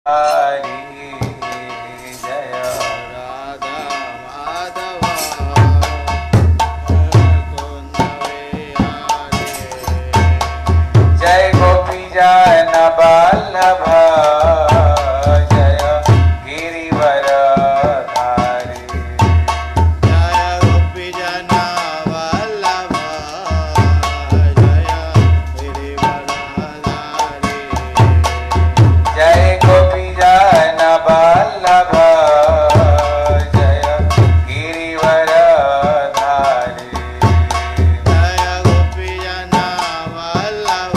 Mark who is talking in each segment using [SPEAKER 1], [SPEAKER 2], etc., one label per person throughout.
[SPEAKER 1] हरि जय राधा माधव जय गोपी जन वल्लभ जय गिरिवर धारी जय गोपी जन वल्लभ जय गिरिवर धारी जय गोपी जन वल्लभ जय गिरिवर धारी जय गोपी जन वल्लभ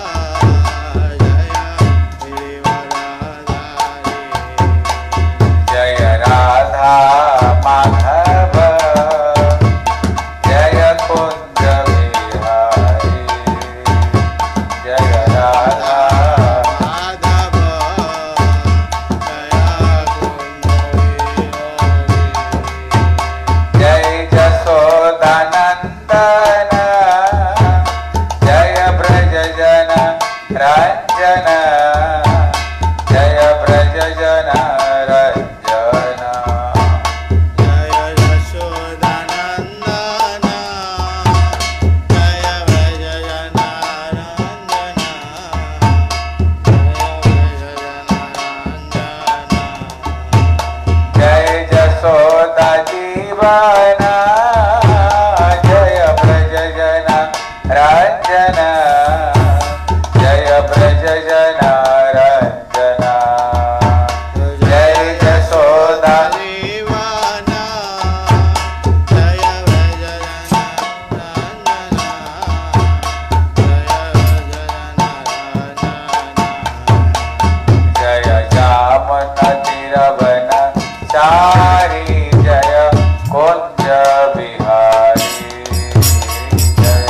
[SPEAKER 1] जय राधा माधव जय कुंज बिहारी जय राधा माधव जय जसोदानंदन जय ब्रज जन रंजन जय ब्रज जन रंजन जय यशोदानंदन जय ब्रज जन रंजन जय जसोदा जीवन जय ब्रज जन रंजन जय ब्रज जन रंजन जय जसोदा जीवन जय ब्रज जन रंजन जय जामन तिरवन चारी जय कुंज बिहारी जय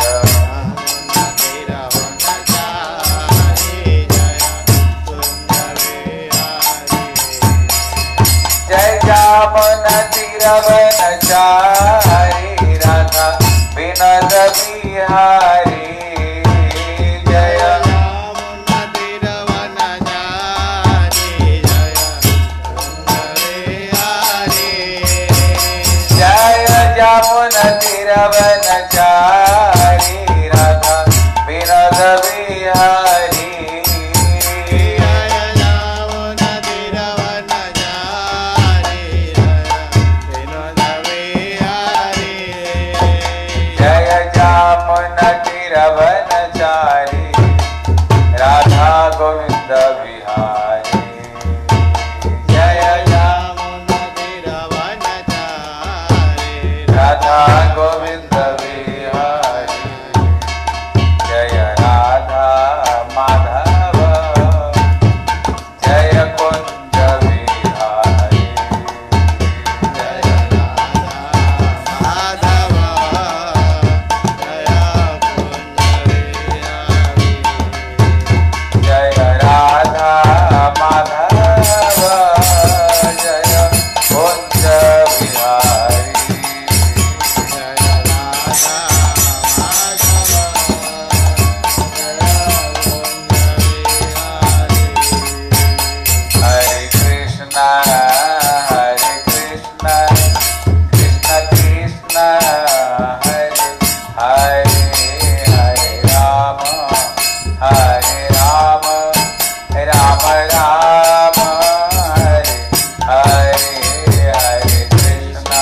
[SPEAKER 1] जय जामुन तिरवन चारी राधा विनोद बिहारी जय जामुन तिरवन चारी जय जामुन तिरवन चारी राधा विनोद बिहारी जय जामुन तिरवन चारी राधा गोविंद बिहारी जय जामुन तिरवन चारी राधा गोविंद बिहारी जय राधा माधव जय कुंज बिहारी जय माधव जय राधा माधव जय कुंज बिहारी जय राधा हरे कृष्ण कृष्ण कृष्ण हरे हरे हरे राम राम राम हरे हरे हरे कृष्ण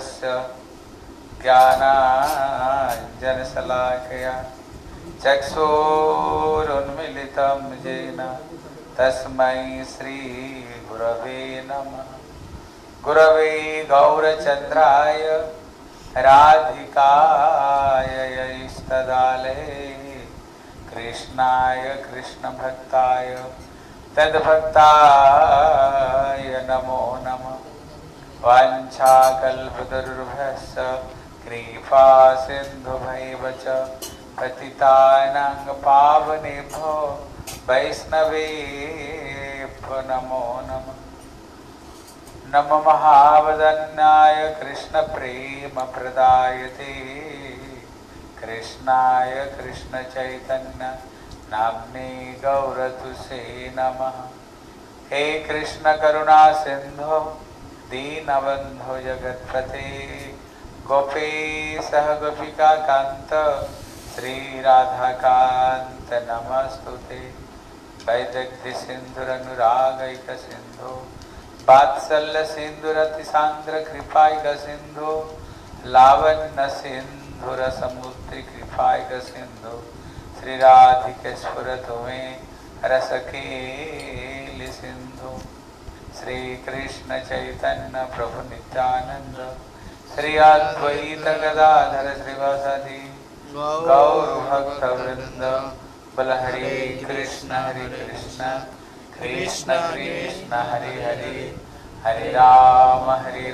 [SPEAKER 1] तस्य ज्ञानाञ्जनशलाकया चक्षुरुन्मीलितं येन तस्मै श्रीगुरवे नमः। गुरवे गौरचन्द्राय राधिकाय इष्टदाले कृष्णाय कृष्णभक्ताय तद्भक्ताय नमो नमः। वाञ्छाकल्पतरुभ्यश्च कृपा सिन्धुभैव च पतितानां पावनेभ्यो वैष्णवेभ्यो नमो नमः। नमो महावदन्याय कृष्णप्रेमप्रदायते कृष्णाय कृष्णचैतन्य नाम्ने गौरतुसे नमः। हे कृष्ण करुणा सिन्धो दीनबन्धो जगत्पते गोपेशः गोपिकान्त श्रीराधाकान्त नमस्तुते। वैदग्ध्यसिन्धुरनुरागैकसिन्धो वात्सल्यसिन्धुरतिसान्द्रकृपाैकसिन्धो लावण्यसिन्धुरसमुद्रकृपाैकसिन्धो श्रीराधिकेश्वरतो मे रसकेलिसिन्धु। श्रीकृष्ण चैतन्य प्रभु नित्यानंद श्री अद्वैत गदाधर श्रीवासादि गौर भक्त वृंद बल हरे कृष्ण कृष्ण कृष्ण हरे हरे हरे राम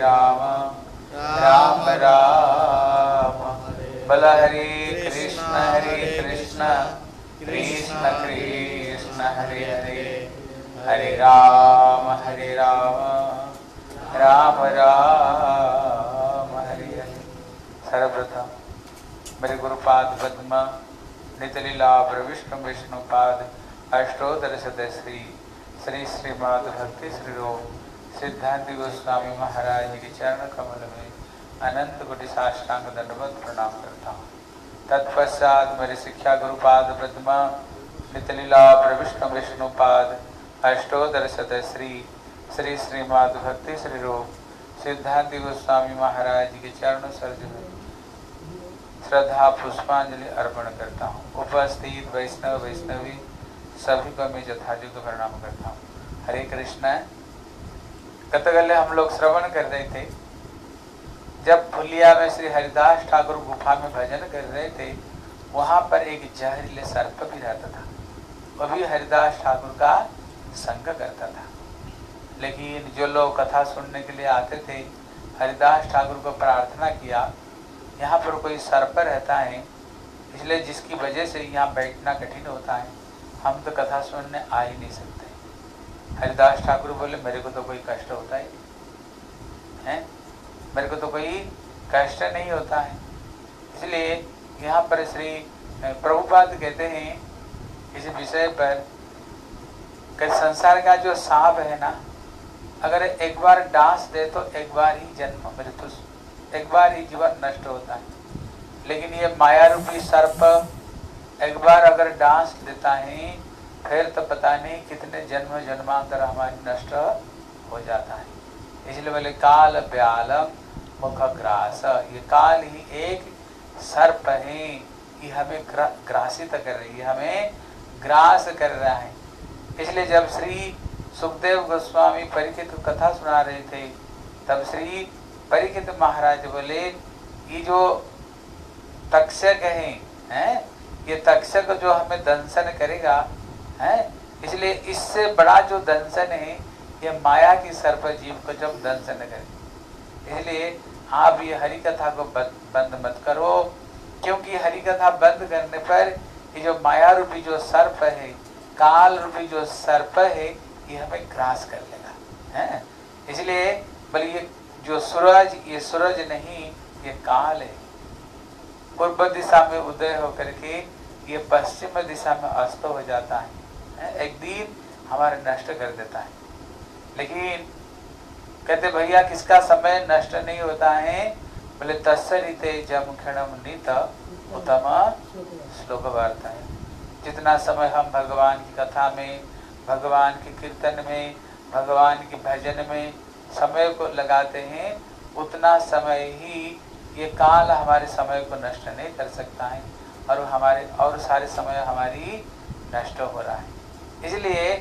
[SPEAKER 1] राम राम बल हरे कृष्ण कृष्ण कृष्ण हरे हरे हरे राम राम राम हरे हरे। सर्वप्रथम मेरे गुरुपाद पद्म नितलीला विष्णु विष्णुपाद अष्टोत्तर श्री श्री श्रीमद् भक्ति श्री रूप सिद्धांति गोस्वामी महाराज के चरण कमल में अनंत कोटि साष्टांग दंडवत प्रणाम करता हूँ। तत्पश्चात मेरे शिक्षा गुरुपाद पद्म नितलीला विष्णु विष्णुपाद अष्टोत्तर श्री श्री श्रीमद् भक्ति श्री रूप सिद्धांति गोस्वामी महाराज के चरणों सरोज में श्रद्धा पुष्पांजलि अर्पण करता हूँ। उपस्थित वैष्णव वैष्णवी सभी को मैं यथायोग्य प्रणाम करता हूँ। हरे कृष्ण। गतगले हम लोग श्रवण कर रहे थे, जब फुलिया में श्री हरिदास ठाकुर गुफा में भजन कर रहे थे, वहां पर एक जहरीले सर्प भी रहता था। वह भी हरिदास ठाकुर का संग करता था। लेकिन जो लोग कथा सुनने के लिए आते थे, हरिदास ठाकुर को प्रार्थना किया, यहाँ पर कोई सर्प रहता है, इसलिए जिसकी वजह से यहाँ बैठना कठिन होता है, हम तो कथा सुनने आ ही नहीं सकते। हरिदास ठाकुर बोले मेरे को तो कोई कष्ट होता ही है, मेरे को तो कोई कष्ट नहीं होता है। इसलिए यहाँ पर श्री प्रभुपाद कहते हैं इस विषय पर कि संसार का जो सांप है ना, अगर एक बार डांस दे तो एक बार ही जन्म मृत्यु, एक बार ही जीवन नष्ट होता है। लेकिन ये माया रूपी सर्प एक बार अगर डांस देता है, फिर तो पता नहीं कितने जन्म जन्मांतर हमारी नष्ट हो जाता है। इसलिए बोले काल व्यालम मुख ग्रास, ये काल ही एक सर्प है, ये हमें ग्रासित कर रही है, हमें ग्रास कर रहा है। इसलिए जब श्री सुखदेव गोस्वामी परीक्षित को कथा सुना रहे थे, तब श्री परीक्षित महाराज बोले ये जो तक्षक हैं, ये तक्षक जो हमें दंशन करेगा है, इसलिए इससे बड़ा जो दंशन है ये माया की सर्प जीव को जब दंशन करे। इसलिए आप ये हरि कथा को बंद मत करो, क्योंकि हरि कथा बंद करने पर ये जो माया रूपी जो सर्प है, काल रूपी जो सर्प है, ये हमें ग्रास कर लेगा है। इसलिए बोले ये जो सूरज, ये सूरज नहीं, ये काल है। पूर्व दिशा में उदय होकर के ये पश्चिम दिशा में अस्त हो जाता है, एक दिन हमारे नष्ट कर देता है। लेकिन कहते भैया किसका समय नष्ट नहीं होता है, बोले तत्सरिते जम क्षणम नीत उत्तम श्लोक वार्ता है। जितना समय हम भगवान की कथा में, भगवान के कीर्तन में, भगवान के भजन में समय को लगाते हैं, उतना समय ही ये काल हमारे समय को नष्ट नहीं कर सकता है, और हमारे और सारे समय हमारी नष्ट हो रहा है। इसलिए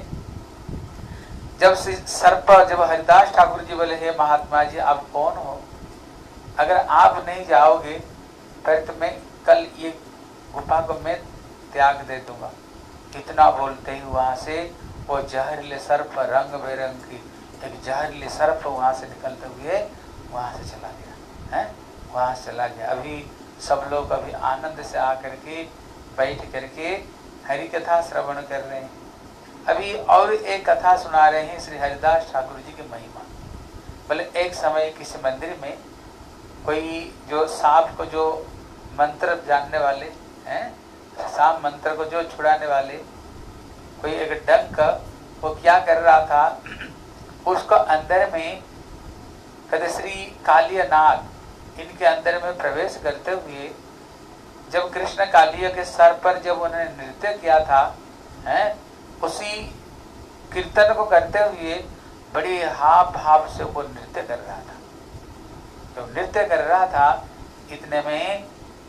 [SPEAKER 1] जब हरिदास ठाकुर जी बोले, हे महात्मा जी आप कौन हो, अगर आप नहीं जाओगे फिर तो मैं कल ये गुफा को मैं त्याग दे दूंगा। इतना बोलते ही वहां से वो जहरीले सर्प, रंग बेरंग की एक जहरीले सर्प वहां से निकलते हुए वहां से चला गया है, वहां से चला गया। अभी सब लोग अभी आनंद से आकर के बैठ करके हरि कथा श्रवण कर रहे हैं। अभी और एक कथा सुना रहे हैं श्री हरिदास ठाकुर जी की महिमा। बोले एक समय किसी मंदिर में कोई जो सांप को जो मंत्र जानने वाले हैं, सांप मंत्र को जो छुड़ाने वाले, कोई एक डंक वो क्या कर रहा था, उसको अंदर में कहते श्री कालिया नाग इनके अंदर में प्रवेश करते हुए जब कृष्ण कालिया के सर पर जब उन्होंने नृत्य किया था हैं, उसी कीर्तन को करते हुए बड़ी हाव भाव से वो नृत्य कर रहा था। जब नृत्य कर रहा था इतने में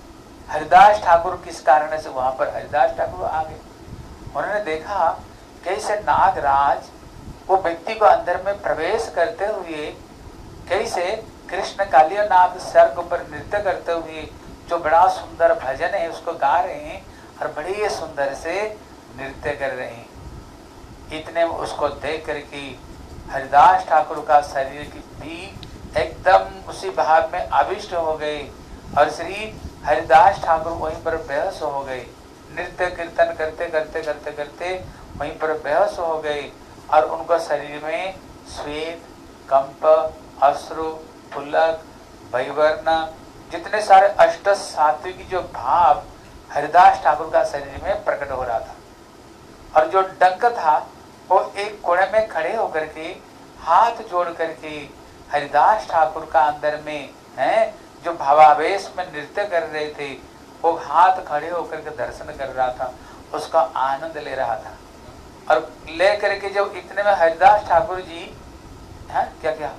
[SPEAKER 1] हरिदास ठाकुर किस कारण से वहां पर हरिदास ठाकुर आ गए। उन्होंने देखा कैसे नागराज वो व्यक्ति को अंदर में प्रवेश करते हुए कैसे कृष्ण कालिया नाग सर के ऊपर नृत्य करते हुए जो बड़ा सुंदर भजन है उसको गा रहे हैं और बड़े सुंदर से नृत्य कर रहे हैं। इतने में उसको देख करके हरिदास ठाकुर का शरीर की भी एकदम उसी भाव में आविष्ट हो गए और श्री हरिदास ठाकुर वहीं पर बेहोश हो गए। नृत्य कीर्तन करते करते करते करते वहीं पर बेहोश हो गए और उनको शरीर में श्वेत, कंप, अश्रु, पुलक, वैवर्ण जितने सारे अष्ट सात्विक जो भाव हरिदास ठाकुर का शरीर में प्रकट हो रहा था। और जो डंक था वो एक कोने में खड़े होकर के हाथ जोड़ करके हरिदास ठाकुर का अंदर में है जो भावावेश में नृत्य कर रहे थे वो हाथ खड़े होकर के दर्शन कर रहा था, उसका आनंद ले रहा था। और ले करके जब इतने में हरिदास ठाकुर जी है क्या क्या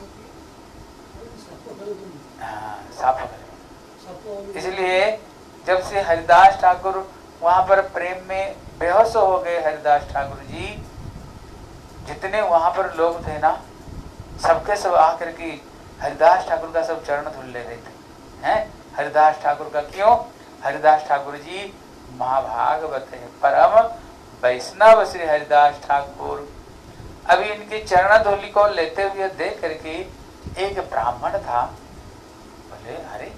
[SPEAKER 1] साफ, इसलिए जब से हरिदास ठाकुर वहां पर प्रेम में बेहोश हो गए, हरिदास ठाकुर जी जितने वहां पर लोग थे ना सबके सब आकर के हरिदास ठाकुर का सब चरण धुल ले रहे थे हैं। हरिदास ठाकुर का क्यों? हरिदास ठाकुर जी महाभागवत है, परम वैष्णव श्री हरिदास ठाकुर। अभी इनकी चरण धूलि को लेते हुए देख करके एक ब्राह्मण था, बोले अरे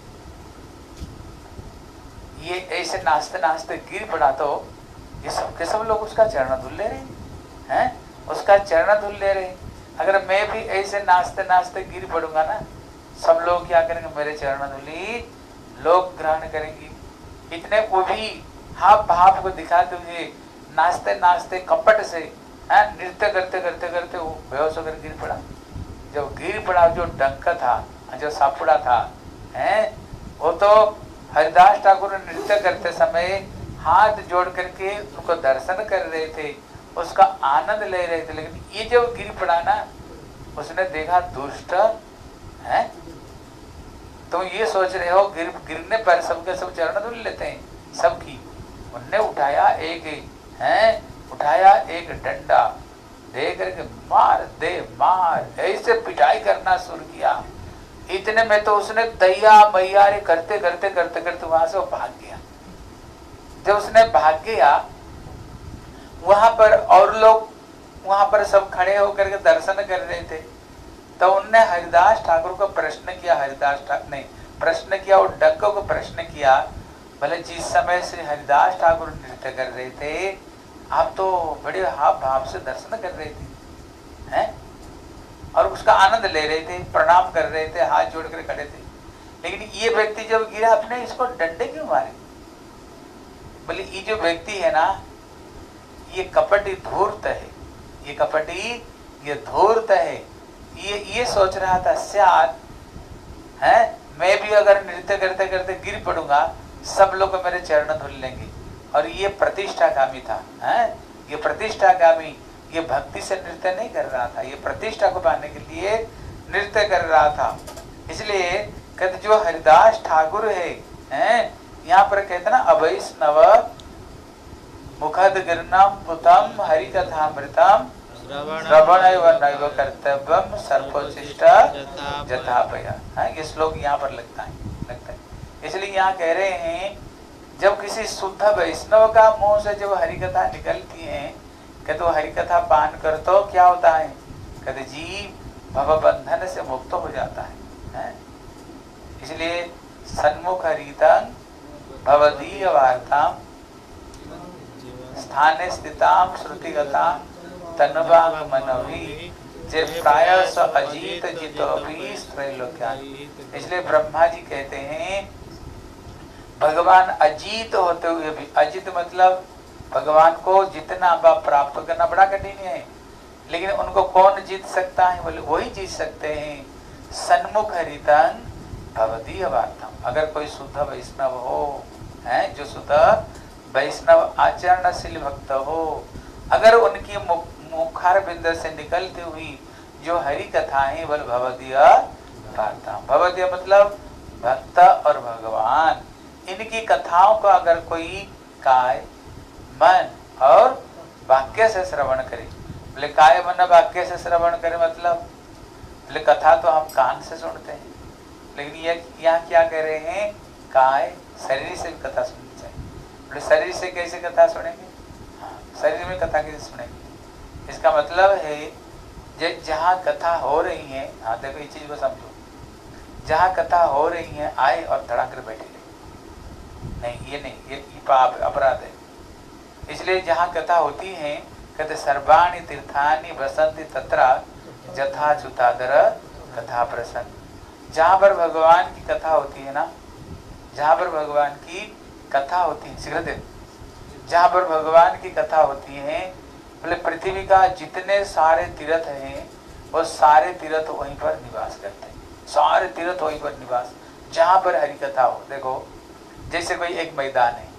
[SPEAKER 1] ये ऐसे नाचते नाचते गिर पड़ा तो ये सबके सब लोग उसका चरण धुल ले रहे हैं, उसका चरण धुल ले रहे। अगर मैं भी ऐसे नाचते नाचते गिर पड़ूंगा ना सब लोग क्या करेंगे, मेरे चरण धुली लोग ग्रहण करेंगे। इतने वो भी हाव भाव को दिखाते हुए नाचते नाचते कपट से नृत्य करते करते करते वो बेहोश होकर गिर पड़ा। जब गिर पड़ा जो डंक था, जो सापुड़ा था हैं, वो तो हरिदास ठाकुर नृत्य करते समय हाथ जोड़ करके उनको दर्शन कर रहे थे, उसका आनंद ले रहे थे। लेकिन ये जब गिर पड़ा ना उसने देखा दुष्ट है, तो ये सोच रहे हो गिरने पर सबके सब चरण धुल लेते हैं सबकी। उनने उठाया एक डंडा दे करके मार दे मार ऐसे पिटाई करना शुरू किया। इतने में तो उसने दैया मैया रे करते करते करते करते वहां से वो भाग गया। जब उसने भाग गया वहां पर और लोग वहां पर सब खड़े होकर के दर्शन कर रहे थे, तो उनने हरिदास ठाकुर को प्रश्न किया, वो डंको को प्रश्न किया, भले जिस समय श्री हरिदास ठाकुर नृत्य कर रहे थे आप तो बड़े हाव भाव से दर्शन कर रहे थे हैं और उसका आनंद ले रहे थे, प्रणाम कर रहे थे, हाथ जोड़ कर खड़े थे, लेकिन ये व्यक्ति जब गिरा आपने इसको डंडे क्यों मारे? बोले ये जो व्यक्ति है ना ये कपटी धूर्त है, ये धूर्त है, ये सोच रहा था शायद है मैं भी अगर नृत्य करते करते गिर पड़ूंगा सब लोग मेरे चरण धुल लेंगे। और ये प्रतिष्ठाकामी था है, ये प्रतिष्ठाकामी, ये भक्ति से नृत्य नहीं कर रहा था, ये प्रतिष्ठा को पाने के लिए नृत्य कर रहा था। इसलिए कहते जो हरिदास ठाकुर है, यहाँ पर कहते ना अवैष्णव मुखद गिरनम पुतम हरि कथामृतम श्रवण नैव कर्तव्यम सर्पोचिष्ट जथापया। ये श्लोक यहाँ पर लगता है। इसलिए यहाँ कह रहे हैं जब किसी शुद्ध वैष्णव का मुंह से जब हरि कथा निकलती है, कहते वो हरि कथा पान कर तो क्या होता है, कहते जीव भव बंधन से मुक्त हो जाता है। इसलिए सन्मुख हरितं भवदीय वार्ताम स्थाने स्थिताम श्रुतिगताम तन्वांग मनोभी जे प्राय स अजीत जितोपि त्रैलोक्यान। इसलिए ब्रह्मा जी कहते हैं भगवान अजीत होते हुए भी, अजीत मतलब भगवान को जितना प्राप्त करना बड़ा कठिन है, लेकिन उनको कौन जीत सकता है, बोले वही जीत सकते हैं। सन्मुख हरितं भवदीय वार्ताम। अगर कोई शुद्ध वैष्णव हो, जो शुद्ध वैष्णव आचरणशील भक्त हो, अगर उनकी मुखार बिंद से निकलती हुई जो हरि कथाएं बोल भवदीय वार्ताम। भवदीय मतलब भक्त और भगवान, इनकी कथाओं का अगर कोई काय मन और वाक्य से श्रवण करे, बोले काय मन वाक्य से श्रवण करे मतलब बोले कथा तो हम कान से सुनते हैं, लेकिन ये यहाँ क्या कह रहे हैं, काय शरीर से भी कथा सुननी चाहिए। बोले शरीर से कैसे कथा सुनेंगे, शरीर में कथा कैसे सुनेंगे, इसका मतलब है जहाँ कथा हो रही है, देखो इस चीज को समझो, जहाँ कथा हो रही है आए और धड़ाक कर बैठे नहीं, ये नहीं, ये पाप अपराध है। इसलिए जहाँ कथा होती है, कहते सर्वाणि तीर्थानि वसंति तत्र जथा च्युतादर कथा प्रसन्न। जहाँ पर भगवान की कथा होती है ना, जहाँ पर भगवान की कथा होती है, शीघ्र जहाँ पर भगवान की कथा होती है, बोले पृथ्वी का जितने सारे तीर्थ हैं वो सारे तीर्थ वहीं पर निवास करते हैं, सारे तीर्थ वहीं पर निवास, जहाँ पर हरि कथा हो। देखो जैसे कोई एक मैदान है,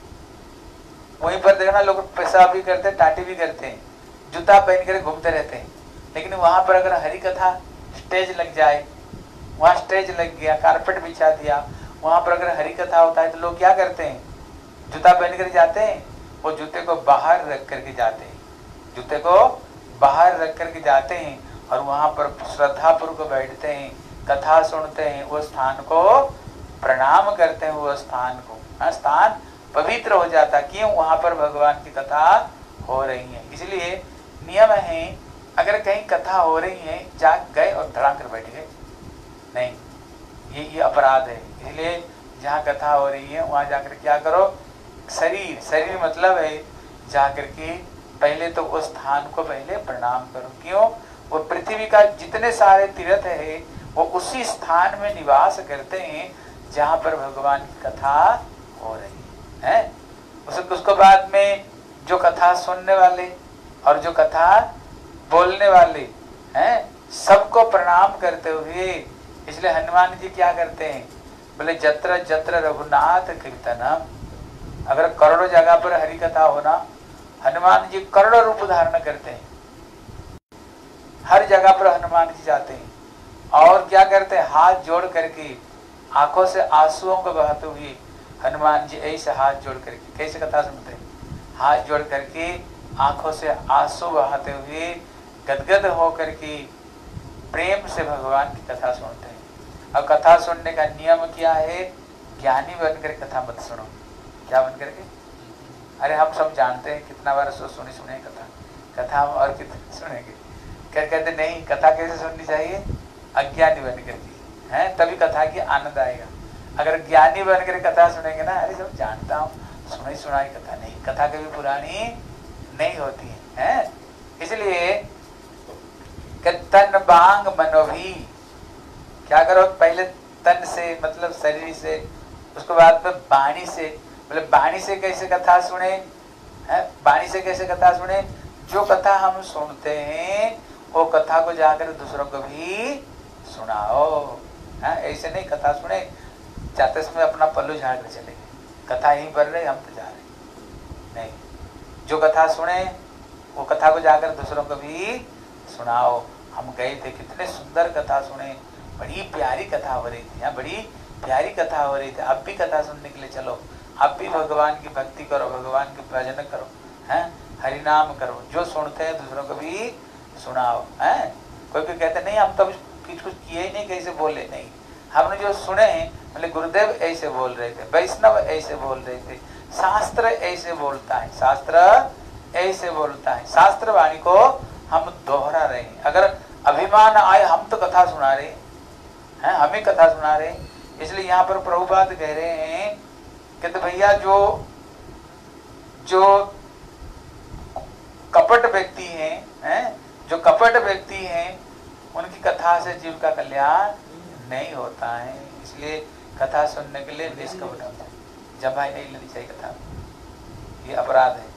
[SPEAKER 1] वहीं पर देखना लोग पेशाब भी करते हैं, टाटी भी करते हैं, जूता पहन कर घूमते रहते हैं, लेकिन वहां पर अगर हरि कथा स्टेज लग जाए, वहां स्टेज लग गया, कारपेट बिछा दिया, वहां पर अगर हरि कथा होता है तो लोग क्या करते हैं, जूता पहन कर जाते हैं, वो जूते को बाहर रख करके जाते हैं, जूते को बाहर रख करके जाते हैं और वहां पर श्रद्धापूर्वक बैठते हैं, कथा सुनते हैं, वो स्थान को प्रणाम करते हैं, वो स्थान को, स्थान पवित्र हो जाता। क्यों, वहां पर भगवान की कथा हो रही है। इसलिए नियम है, अगर कहीं कथा हो रही है जाग गए और धड़ाम कर बैठ गए नहीं, ये अपराध है। इसलिए जहाँ कथा हो रही है वहां जाकर क्या करो, शरीर मतलब है जाकर के पहले तो उस स्थान को पहले प्रणाम करो। क्यों, वो पृथ्वी का जितने सारे तीर्थ है वो उसी स्थान में निवास करते हैं जहाँ पर भगवान की कथा हो रही है। उसको बाद में जो कथा सुनने वाले और जो कथा बोलने वाले हैं, सबको प्रणाम करते हुए, इसलिए हनुमान जी क्या करते हैं, बोले जत्र जत्र रघुनाथ कीर्तनम। अगर करोड़ों जगह पर हरि कथा होना, हनुमान जी करोड़ों रूप धारण करते हैं, हर जगह पर हनुमान जी जाते हैं और क्या करते हैं, हाथ जोड़ करके आंखों से आंसुओं को बहाते हुए हनुमान जी ऐसे हाथ जोड़ करके कैसे कथा सुनते हैं, हाथ जोड़ करके आंखों से आंसू बहाते हुए गदगद हो करके प्रेम से भगवान की कथा सुनते हैं। और कथा सुनने का नियम क्या है, ज्ञानी बनकर कथा मत सुनो। क्या बन करके, अरे हम सब जानते हैं कितना बार सुने कथा हम और कितने सुनेंगे, क्या कहते नहीं, कथा कैसे सुननी चाहिए, अज्ञानी बन करके है, तभी कथा की आनंद आएगा। अगर ज्ञानी बनकर कथा सुनेंगे ना, अरे सब जानता हूँ, सुनाई कथा नहीं, कथा कभी पुरानी नहीं होती है। इसलिए तन बांग मनोभी, क्या करो, पहले तन से मतलब शरीर से, उसके बाद में वाणी से, मतलब वाणी से कैसे कथा सुने, वाणी से कैसे कथा सुने, जो कथा हम सुनते हैं वो कथा को जाकर दूसरों को भी सुनाओ। ऐसे नहीं कथा सुने जाते समय अपना पल्लू झाड़ कर चले गए, कथा यहीं पढ़ रहे हम तो जा रहे नहीं, जो कथा सुने वो कथा को जाकर दूसरों को भी सुनाओ। हम गए थे, कितने सुंदर कथा सुने, बड़ी प्यारी कथा हो रही थी, यहाँ बड़ी प्यारी कथा हो रही थी। अब भी कथा सुनने के लिए चलो, अब भी भगवान की भक्ति करो, भगवान के भजन करो, हैं, हरि नाम करो, जो सुनते हैं दूसरों को भी सुनाओ, हैं। कोई कोई कहते नहीं हम तो कुछ किए ही नहीं, कैसे बोले, नहीं, हमने जो सुने हैं, मतलब गुरुदेव ऐसे बोल रहे थे, वैष्णव ऐसे बोल रहे थे, शास्त्र ऐसे बोलता है, शास्त्र ऐसे बोलता है, शास्त्र वाणी को हम दोहरा रहे हैं। अगर अभिमान आए, हम तो कथा सुना रहे हैं, हमें कथा सुना रहे हैं। इसलिए यहाँ पर प्रभुपाद कह रहे हैं कि तो भैया जो कपट व्यक्ति हैं, जो कपट व्यक्ति हैं, उनकी कथा से जीव का कल्याण नहीं होता है। इसलिए कथा सुनने के लिए निष्कपट होता है, जमाई नहीं लेनी चाहिए कथा, ये अपराध है।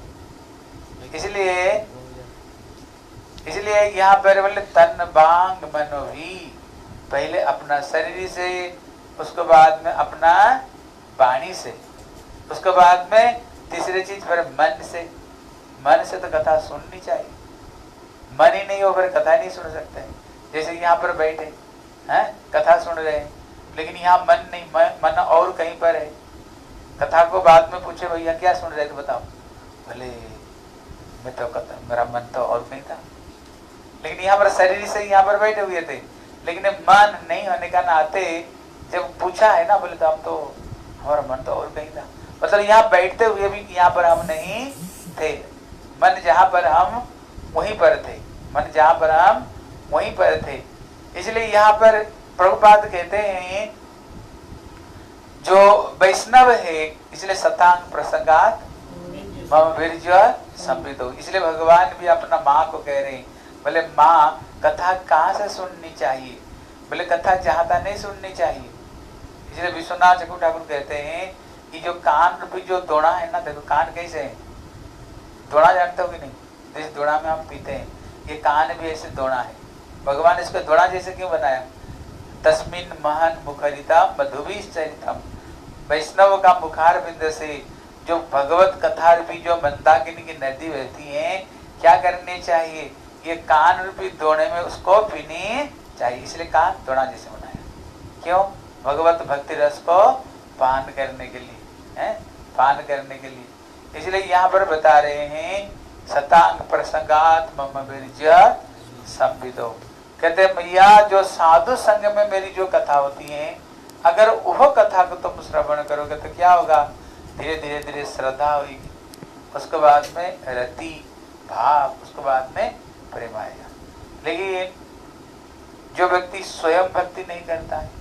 [SPEAKER 1] इसलिए यहाँ पर बोले तन बांग मनोभी, पहले अपना शरीर से, उसके बाद में अपना वाणी से, उसके बाद में तीसरी चीज पर मन से। मन से तो कथा सुननी चाहिए, मन ही नहीं हो फिर कथा नहीं सुन सकते। जैसे यहाँ पर बैठे हैं, कथा सुन रहे हैं, लेकिन यहाँ मन नहीं, मन और कहीं पर है। कथा को बाद में पूछे भैया क्या सुन रहे थे बताओ, भले मैं तो कथा, मेरा मन तो और कहीं था, लेकिन यहाँ पर शरीर से यहाँ पर बैठे हुए थे, लेकिन मन नहीं होने का नाते जब पूछा है ना, बोले तो हम तो, हमारा मन तो और कहीं था। मतलब यहाँ बैठते हुए भी यहाँ पर हम नहीं थे, मन जहाँ पर हम वहीं पर थे, मन जहाँ पर हम वहीं पर थे। इसलिए यहाँ पर प्रभुपाद कहते हैं जो वैष्णव है, इसलिए शतांग प्रसंगात मम वीर्य संविदो। इसलिए भगवान भी अपना माँ को कह रहे हैं, बोले माँ कथा कहाँ से सुननी चाहिए, बोले कथा चाहता नहीं सुननी चाहिए। इसलिए विश्वनाथ चक्रवर्ती ठाकुर कहते हैं कि जो कान रूपी जो दोड़ा है ना, देखो कान कैसे है, दोड़ा जानते हो कि नहीं, जिस दोड़ा में हम पीते हैं, ये कान भी ऐसे दोड़ा है। भगवान इसको दोड़ा जैसे क्यों बनाया, तस्मिन महन मुखरिता मधुबी चरितम, वैष्णव का मुखार बिंद से जो भगवत कथा रूपी जो मंदाकिनी की नदी बहती है, क्या करनी चाहिए, ये कान रूपी दोड़े में उसको पीनी चाहिए। इसलिए कान दोड़ा जैसे बनाया, क्यों, भगवत भक्ति रस को पान करने के लिए, है, पान करने के लिए। इसलिए यहाँ पर बता रहे हैं शतांग प्रसंगात मम वीर्य संविदो, कहते भैया जो साधु संग में मेरी जो कथा होती है, अगर वह कथा को तुम श्रवण करोगे तो क्या होगा, धीरे धीरे धीरे श्रद्धा होगी, उसके बाद में रति भाव, उसके बाद में प्रेम आएगा। लेकिन जो व्यक्ति स्वयं भक्ति नहीं करता है,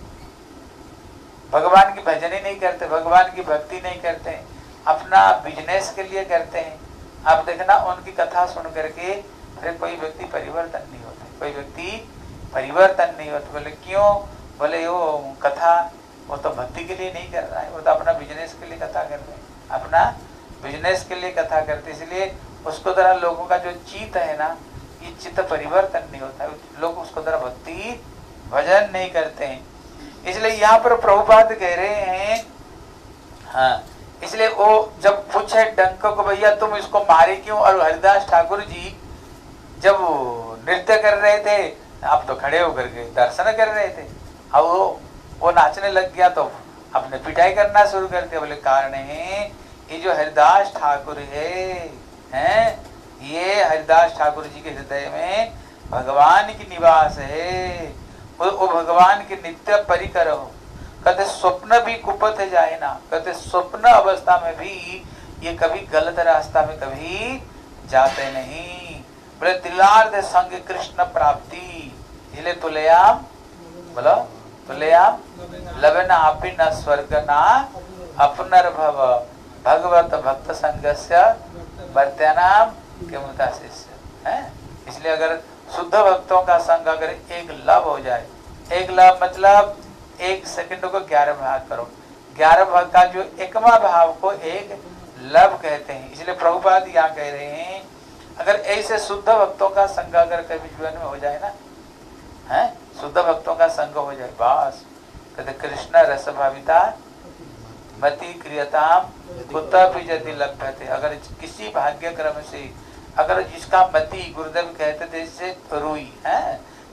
[SPEAKER 1] भगवान की भजन ही नहीं करते, भगवान की भक्ति नहीं करते, अपना बिजनेस के लिए करते हैं, आप देखना उनकी कथा सुन करके फिर कोई व्यक्ति परिवर्तन नहीं होता, कोई व्यक्ति परिवर्तन नहीं होता। बोले क्यों, बोले वो कथा वो तो भक्ति के लिए नहीं कर रहा है, वो तो अपना बिजनेस के लिए कथा कर रहे हैं, अपना बिजनेस के लिए कथा करते, इसलिए उसको द्वारा लोगों का जो चित्त है ना, ये चित्त परिवर्तन नहीं होता है, लोग उसको द्वारा भक्ति भजन नहीं करते हैं। इसलिए यहाँ पर प्रभुपाद कह रहे हैं, हाँ, इसलिए वो जब पूछे डंक को भैया तुम इसको मारे क्यों, और हरिदास ठाकुर जी जब नृत्य कर रहे थे, आप तो खड़े होकर के दर्शन कर रहे थे, अब वो नाचने लग गया तो अपने पिटाई करना शुरू कर दिया। बोले कारण है ये जो हरिदास ठाकुर है, ये हरिदास ठाकुर जी के हृदय में भगवान की निवास है, वो भगवान के नित्य परिकर हो। कहते स्वप्न भी कुपथ जाए ना, कहते स्वप्न अवस्था में भी ये कभी गलत रास्ता में कभी जाते नहीं। बोले दिलार्थ संग कृष्ण प्राप्ति, इसलिए तुलयाम, बोलो तुलयाम लवन आपी न स्वर्ग ना अपनर्भव भगवत भक्त संगस्य वर्त्यानाम किमुता शिष्य है। इसलिए अगर शुद्ध भक्तों का संग अगर एक लव हो जाए, एक लव मतलब एक सेकंड को 11 भाग करो, 11 भाग का जो एकमा भाव को एक लव कहते हैं। इसलिए प्रभुपाद यहाँ कह रहे हैं अगर ऐसे शुद्ध भक्तों का संग अगर कभी जीवन में हो जाए ना, है शुद्ध भक्तों का संग हो जाए, बस कहते कृष्ण रस भाविता मति क्रियताम कुतपि यदि लभ्यते। अगर किसी भाग्य क्रम से अगर जिसका मति, गुरुदेव कहते थे जैसे रुई है,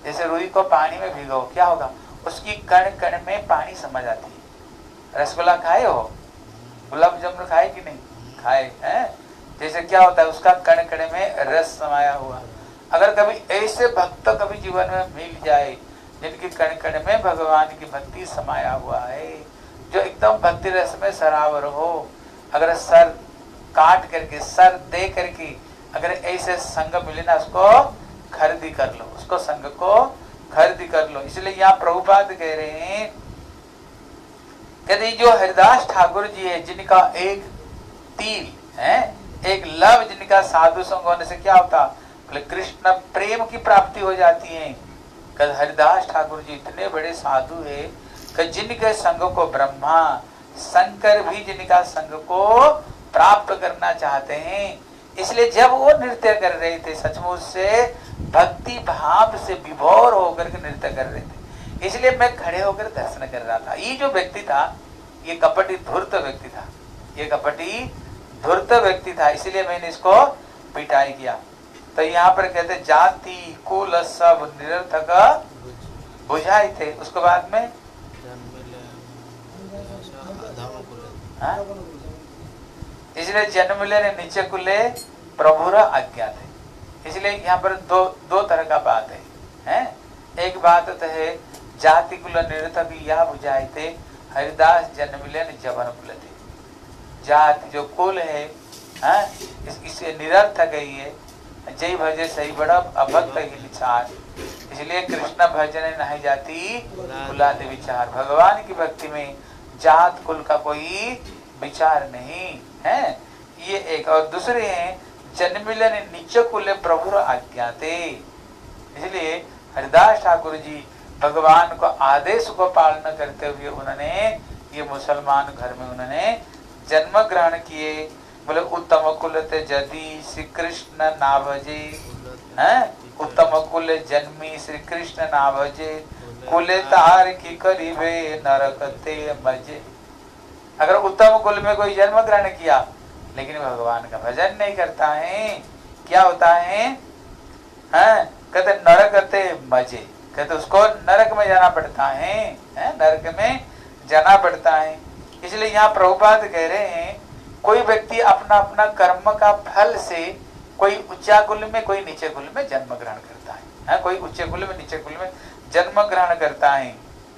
[SPEAKER 1] जैसे रुई को पानी में भिगो, क्या होगा, उसकी कण कण में पानी समझ आती है। रसगुल्ला खाए हो, गुलाब जामुन खाए कि नहीं खाए हैं? जैसे क्या होता है, उसका कण कण में रस समाया हुआ। अगर कभी ऐसे भक्त कभी जीवन में मिल जाए जिनकी कण कण में भगवान की भक्ति समाया हुआ है, जो एकदम भक्ति रस में सरावर हो, अगर सर काट करके, सर दे करके अगर ऐसे संग मिले ना, उसको खरीदी कर लो, उसको संग को खरीदी कर लो। इसलिए यहाँ प्रभुपाद कह रहे हैं, कहते जो हरिदास ठाकुर जी है, जिनका एक तिल है, एक लव जिनका साधु संग होने से क्या होता, बोले कृष्ण प्रेम की प्राप्ति हो जाती है। कल हरिदास ठाकुर जी इतने बड़े साधु है कि जिनके संग को ब्रह्मा शंकर भी जिनका संग को प्राप्त करना चाहते हैं। इसलिए जब वो नृत्य कर रहे थे, सचमुच से भक्ति भाव से विभोर होकर के नृत्य कर रहे थे। इसलिए मैं खड़े होकर दर्शन कर रहा था। ये जो व्यक्ति था, ये कपटी धूर्त व्यक्ति था, ये कपटी धूर्त व्यक्ति था, इसलिए मैंने इसको पिटाई किया। तो यहाँ पर कहते जाति कुल सब निरर्थक बुझाए थे। उसके बाद में इसलिए जन्म ले नीचे कुले प्रभुर आज्ञा थे। इसलिए यहाँ पर दो तरह का बात है? एक बात तो है जाति कुल निरर्थक यह बुझाए थे, हरिदास जन्म ले जवन कुल थे। जाति जो कुल है, इससे निरर्थक है ये, जय भजे सही बड़ा अभक्त ही विचार। इसलिए कृष्ण भजन नहीं जाती कुलादि विचार। भगवान की भक्ति में जात कुल का कोई विचार नहीं है। ये एक। और दूसरे हैं जन्मिलन नीच कुल प्रभु आज्ञाते। इसलिए हरिदास ठाकुर जी भगवान को आदेश को पालन करते हुए उन्होंने ये मुसलमान घर में उन्होंने जन्म ग्रहण किए। बोले उत्तम कुल ते जदि श्री कृष्ण ना भजे, उत्तम कुल जन्मी श्री कृष्ण ना भजे, कुल तार की करीबे नरकते मजे। अगर उत्तम कुल में कोई जन्म ग्रहण किया लेकिन भगवान का भजन नहीं करता है, क्या होता है? कहते नरकते मजे, कहते उसको नरक में जाना पड़ता है, नरक में जाना पड़ता है। इसलिए यहाँ प्रभुपाद कह रहे हैं, कोई व्यक्ति अपना अपना कर्म का फल से कोई ऊंचा कुल में कोई नीचे कुल में जन्म ग्रहण करता है, कोई ऊंचे कुल में नीचे कुल में जन्म ग्रहण करता है।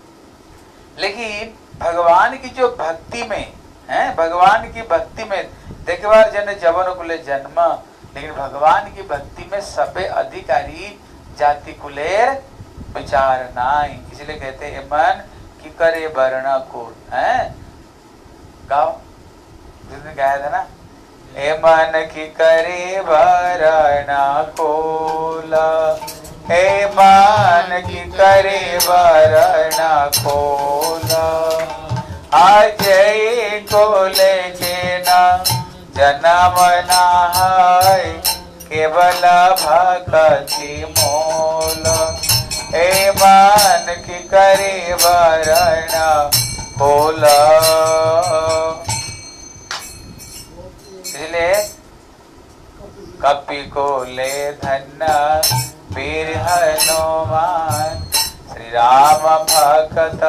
[SPEAKER 1] लेकिन भगवान की जो भक्ति में है, भगवान की भक्ति में देखे बार जन जवन कुले जन्म, लेकिन भगवान की भक्ति में सबे अधिकारी जाति कुलेर विचार नाई। इसलिए कहते हैं मन की करे वर्ण कुल है। गाओ, जिसने गाया था ना, ए मन की करे वर्ण कुल, हे मन की करे वर्ण कुल, अजय को लेके ना जन्म ना है, केवल भक्ति मोल, हे मन की करे वर्ण कुल। इसलिए कपि को ले धन्य वीर हनुमान, श्री राम भक्त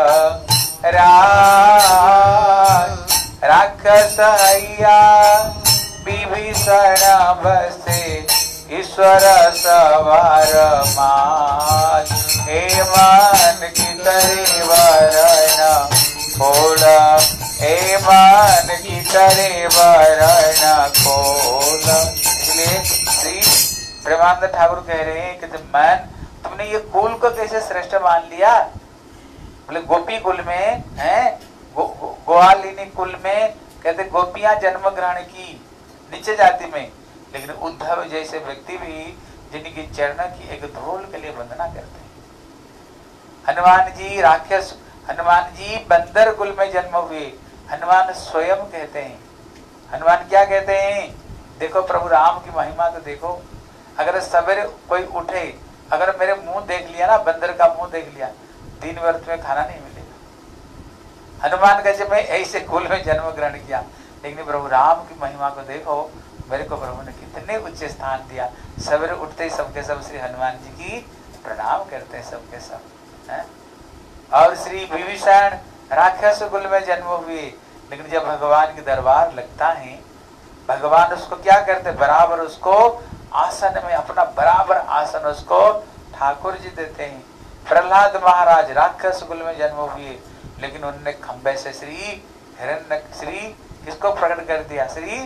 [SPEAKER 1] राक्षस हैया विभीषण बसे, ईश्वर सवार मान, हे मन की करे वर्ण खोला, हे मन की करे वर्ण खोला। इसलिए श्री प्रेमानंद ठाकुर कह रहे हैं कि मन तुमने ये कुल को कैसे श्रेष्ठ मान लिया? बोले गोपी कुल में है, गोवालिनी कुल में कहते गोपियां जन्म ग्रहण की नीचे जाति में, लेकिन उद्धव जैसे व्यक्ति भी जिनकी चरण की एक धूल के लिए वंदना करते हैं। हनुमान जी राक्षस, हनुमान जी बंदर कुल में जन्म हुए। हनुमान स्वयं कहते हैं, हनुमान क्या कहते हैं? देखो प्रभु राम की महिमा तो देखो। अगर सवेरे कोई उठे, अगर मेरे मुंह देख लिया ना, बंदर का मुंह देख लिया, दिन भर तुम्हें खाना नहीं मिलेगा। हनुमान कैसे मैं ऐसे कुल में जन्म ग्रहण किया, लेकिन प्रभु राम की महिमा को देखो, मेरे को प्रभु ने कितने उच्च स्थान दिया। सवेरे उठते ही सबके सब श्री हनुमान जी की प्रणाम करते हैं सबके सब है? और श्री विभीषण राक्षस कुल में जन्म हुए, लेकिन जब भगवान के दरबार लगता है भगवान उसको क्या करते, बराबर उसको आसन में अपना बराबर आसन उसको ठाकुर जी देते हैं। प्रहलाद महाराज राक्षस कुल में जन्म हुए, लेकिन उन्होंने खंबे से श्री हिरण्य श्री किसको प्रकट कर दिया, श्री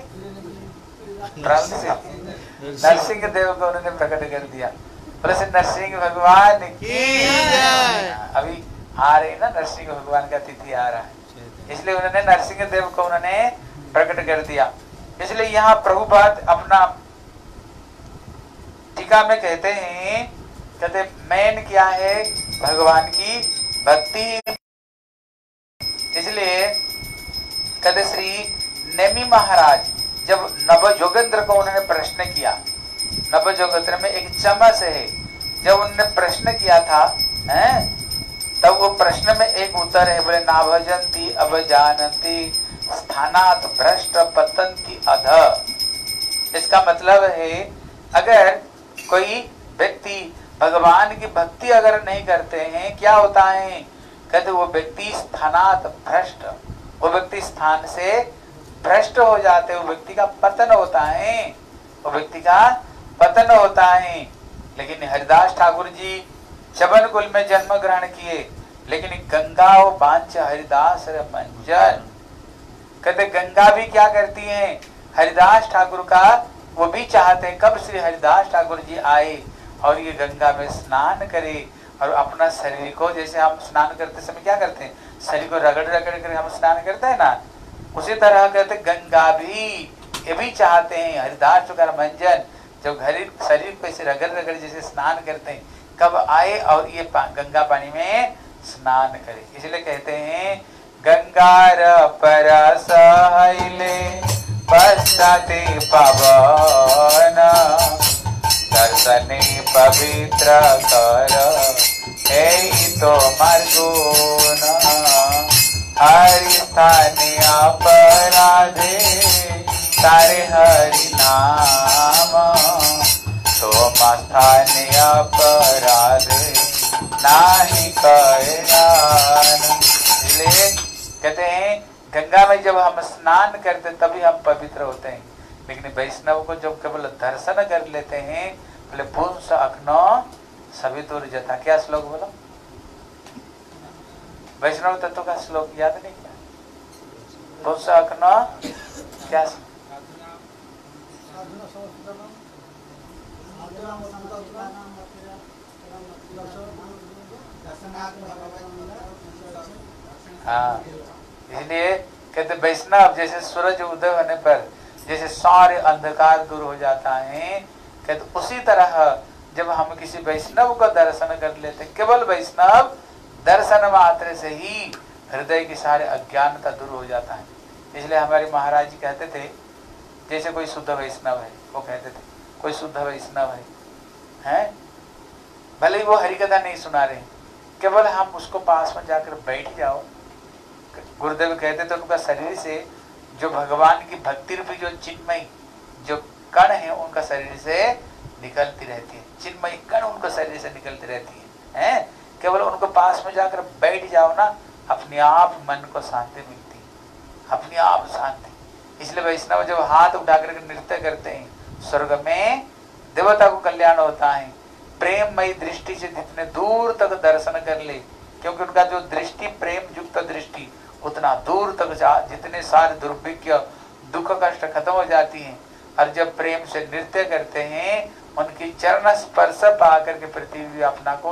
[SPEAKER 1] नरसिंह देव को उन्होंने प्रकट कर दिया। प्लस नरसिंह भगवान की अभी आ रही ना, नरसिंह भगवान का तिथि आ रहा है, इसलिए उन्होंने नरसिंह देव को उन्होंने प्रकट कर दिया। इसलिए यहाँ प्रभुपाद अपना टीका में कहते हैं, कहते मेन क्या है, भगवान की भक्ति। इसलिए कहते श्री नेमी महाराज जब नवजोगेंद्र को उन्होंने प्रश्न किया, नवजोगेंद्र में एक चमस है, जब उन्होंने प्रश्न किया था हैं, तब वो प्रश्न में एक उत्तर है, बोले ना भजंती अब जानती स्थानात भ्रष्ट पतंती अध। इसका मतलब है अगर कोई व्यक्ति भगवान की भक्ति अगर नहीं करते हैं, क्या होता है, कहते वो व्यक्ति स्थानात भ्रष्ट, वो व्यक्ति स्थान से भ्रष्ट हो जाते, वो व्यक्ति का पतन होता है, वो व्यक्ति का पतन होता है। लेकिन हरिदास ठाकुर जी चवन कुल में जन्म ग्रहण किए, लेकिन गंगा वो बांच हरिदास मंजन, कहते गंगा भी क्या करती है, हरिदास ठाकुर का वो भी चाहते हैं कब श्री हरिदास ठाकुर जी आए और ये गंगा में स्नान करे और अपना शरीर को, जैसे हम स्नान करते समय क्या करते हैं, शरीर को रगड़ रगड़ कर हम स्नान करते हैं ना, उसी तरह कहते गंगा भी ये भी चाहते हैं हरिदास का मंजन, जब शरीर को ऐसे रगड़ रगड़ जैसे स्नान करते हैं, कब आए और ये गंगा पानी में स्नान करे। इसलिए कहते हैं गंगार परस हइले पश्चाते पवन, दर्शने पवित्र कर हे तो मर्गुण, हरि स्थाने अपराधे तारे हरि नाम, तो स्थाने अपराधे नाही कल्याण। इसलिए कहते हैं गंगा में जब हम स्नान करते तभी हम पवित्र होते हैं, लेकिन वैष्णव को जब केवल दर्शन कर लेते हैं, बोले पुंस अग्नो सवितुर जथा, क्या श्लोक बोलो, वैष्णव तत्व का श्लोक याद नहीं क्या, पुंस अग्नो क्या, हाँ, इसलिए कहते वैष्णव जैसे सूरज उदय होने पर जैसे सारे अंधकार दूर हो जाता है, कहते उसी तरह जब हम किसी वैष्णव का दर्शन कर लेते, केवल वैष्णव दर्शन मात्र से ही हृदय की सारे अज्ञानता दूर हो जाता है। इसलिए हमारे महाराज जी कहते थे, जैसे कोई शुद्ध वैष्णव है, वो कहते थे कोई शुद्ध वैष्णव है, भले ही वो हरिकथा नहीं सुना रहे, केवल हम उसको पास में जाकर बैठ जाओ, गुरुदेव कहते थे उनका शरीर से जो भगवान की भक्ति रूपी जो चिन्मयी जो कण है उनका शरीर से निकलती रहती है, चिन्मयी कण उनका शरीर से निकलती रहती है, केवल उनको पास में जाकर बैठ जाओ ना, अपने आप मन को शांति मिलती है, अपने आप शांति। इसलिए वैष्णव जब हाथ उठा कर नृत्य करते हैं, स्वर्ग में देवता को कल्याण होता है। प्रेममयी दृष्टि से जितने दूर तक दर्शन कर ले, क्योंकि उनका जो दृष्टि प्रेम युक्त दृष्टि उतना दूर तक जितने सारे दुर्भिक्ष दुख कष्ट खत्म हो जाती हैं। और जब प्रेम से नृत्य करते हैं, उनकी चरण स्पर्श पा करके पृथ्वी अपना को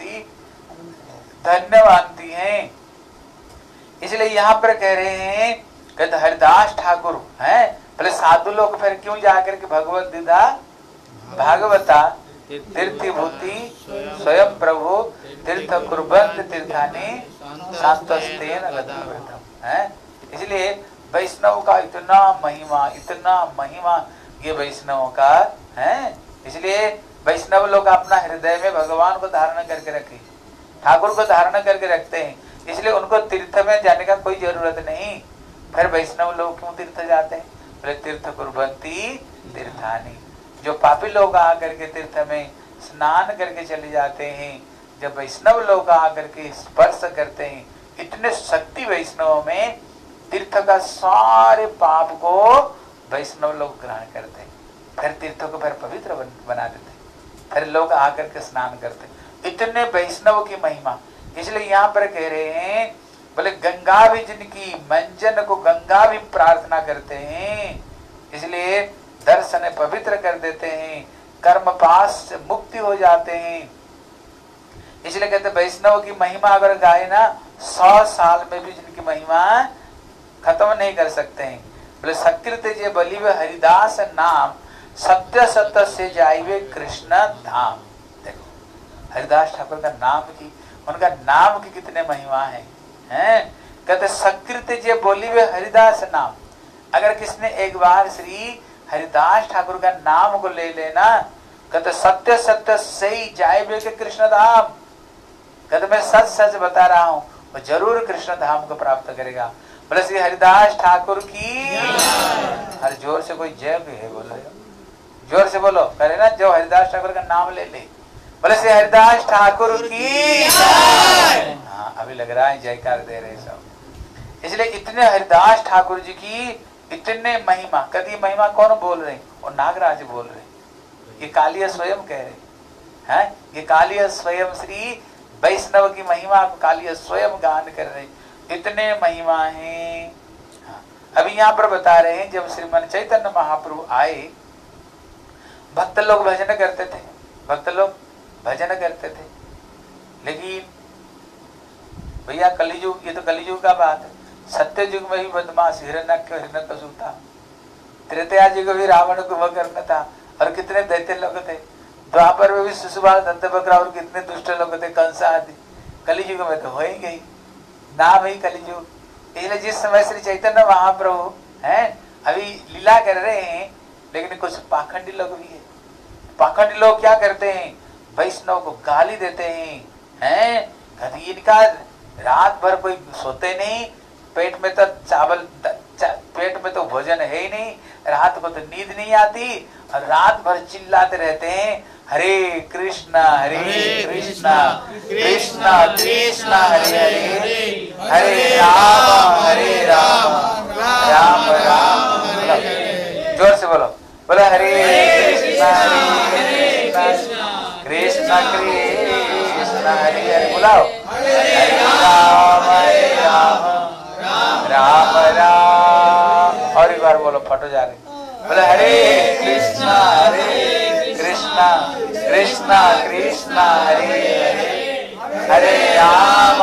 [SPEAKER 1] धन्य मानती हैं। इसलिए यहाँ पर कह रहे हैं कहते हरिदास ठाकुर हैं, पहले साधु लोग फिर क्यों जाकर के भगवत गीता भागवता तीर्थभूति स्वयं प्रभु तीर्थ कुर्बन तीर्थानी शांतस्तेन गतम है। इसलिए वैष्णव का इतना महिमा ये वैष्णवों का है। इसलिए वैष्णव लोग अपना हृदय में भगवान को धारण करके रखे, ठाकुर को धारण करके रखते हैं, इसलिए उनको तीर्थ में जाने का कोई जरूरत नहीं। फिर वैष्णव लोग क्यों तीर्थ जाते हैं, बोले तीर्थ कुर्बंती तीर्थानी, जो पापी लोग आकर के तीर्थ में स्नान करके चले जाते हैं। जब वैष्णव लोग आकर के स्पर्श करते हैं, इतने शक्ति वैष्णव में, तीर्थ का सारे पाप को वैष्णव लोग ग्रहण करते हैं, फिर तीर्थों को फिर पवित्र बना देते हैं, फिर लोग आकर के स्नान करते हैं। इतने वैष्णव की महिमा, इसलिए यहाँ पर कह रहे हैं बोले गंगा भी जिनकी मंजन को गंगा भी प्रार्थना करते हैं, इसलिए दर्शन पवित्र कर देते हैं, कर्म पास से मुक्ति हो जाते हैं। इसलिए कहते वैष्णव की महिमा अगर गाए ना 100 साल में भी जिनकी महिमा खत्म नहीं कर सकते हैं। बोले सकृत जे बलिवे हरिदास नाम, सत्य सत्य से जाइवे कृष्ण धाम। देखो हरिदास ठाकुर का नाम की, उनका नाम की कितने महिमा है, हैं? कहते सकृत जे बोलिवे हरिदास नाम, अगर किसने एक बार श्री हरिदास ठाकुर का नाम को ले लेना, कहते सत्य सत्य से ही जाइवे के कृष्ण धाम। कहते मैं सच सच बता रहा हूँ, वो जरूर कृष्ण धाम को प्राप्त करेगा। बोले श्री हरिदास ठाकुर की, हर जोर से कोई जय भी है, बोलो जोर से बोलो, करे ना जो हरिदास ठाकुर का नाम ले ले, बोले श्री हरिदास ठाकुर की। हाँ अभी लग रहा है जयकार दे रहे सब। इसलिए इतने हरिदास ठाकुर जी की इतने महिमा, कभी महिमा कौन बोल रहे, और नागराज बोल रहे, ये कालिया स्वयं कह रहे हैं, ये कालिया स्वयं श्री वैष्णव की महिमा को कालिया स्वयं गान कर रहे, इतने महिमा है। हाँ। अभी यहाँ पर बता रहे हैं जब श्रीमन चैतन्य महाप्रभु आए, भक्त लोग भजन करते थे, भक्त लोग भजन करते थे, लेकिन भैया कलियुग, ये तो कलियुग का बात है, सत्य युग में भी बदमाश हिरण्यकशिपु था, त्रेतया युग में भी रावण को वह करना था, और कितने दैत्य लोग थे, द्वापर में भी शिशुपाल दंतवक्र और कितने दुष्ट लोग थे, कंस आदि। कलियुग में तो हो ही गई, नाम ही कलियुग। इसलिए जिस समय श्री चैतन्य महाप्रभु हैं अभी लीला कर रहे हैं, लेकिन कुछ पाखंडी लोग भी है। पाखंडी लोग क्या करते हैं, वैष्णव को गाली देते हैं, कभी इनका रात भर कोई सोते नहीं, पेट में तो चावल, पेट में तो भोजन है ही नहीं, रात को तो नींद नहीं आती, और रात भर चिल्लाते रहते हैं हरे कृष्णा कृष्णा कृष्णा हरे हरे, हरे राम राम राम। जोर से बोलो, बोलो हरे कृष्णा कृष्णा कृष्णा हरे हरे, बुलाओ हरे राम राम राम। और एक बार बोलो, फटो जा रही, बोले हरे कृष्णा कृष्णा कृष्णा हरे हरे, हरे राम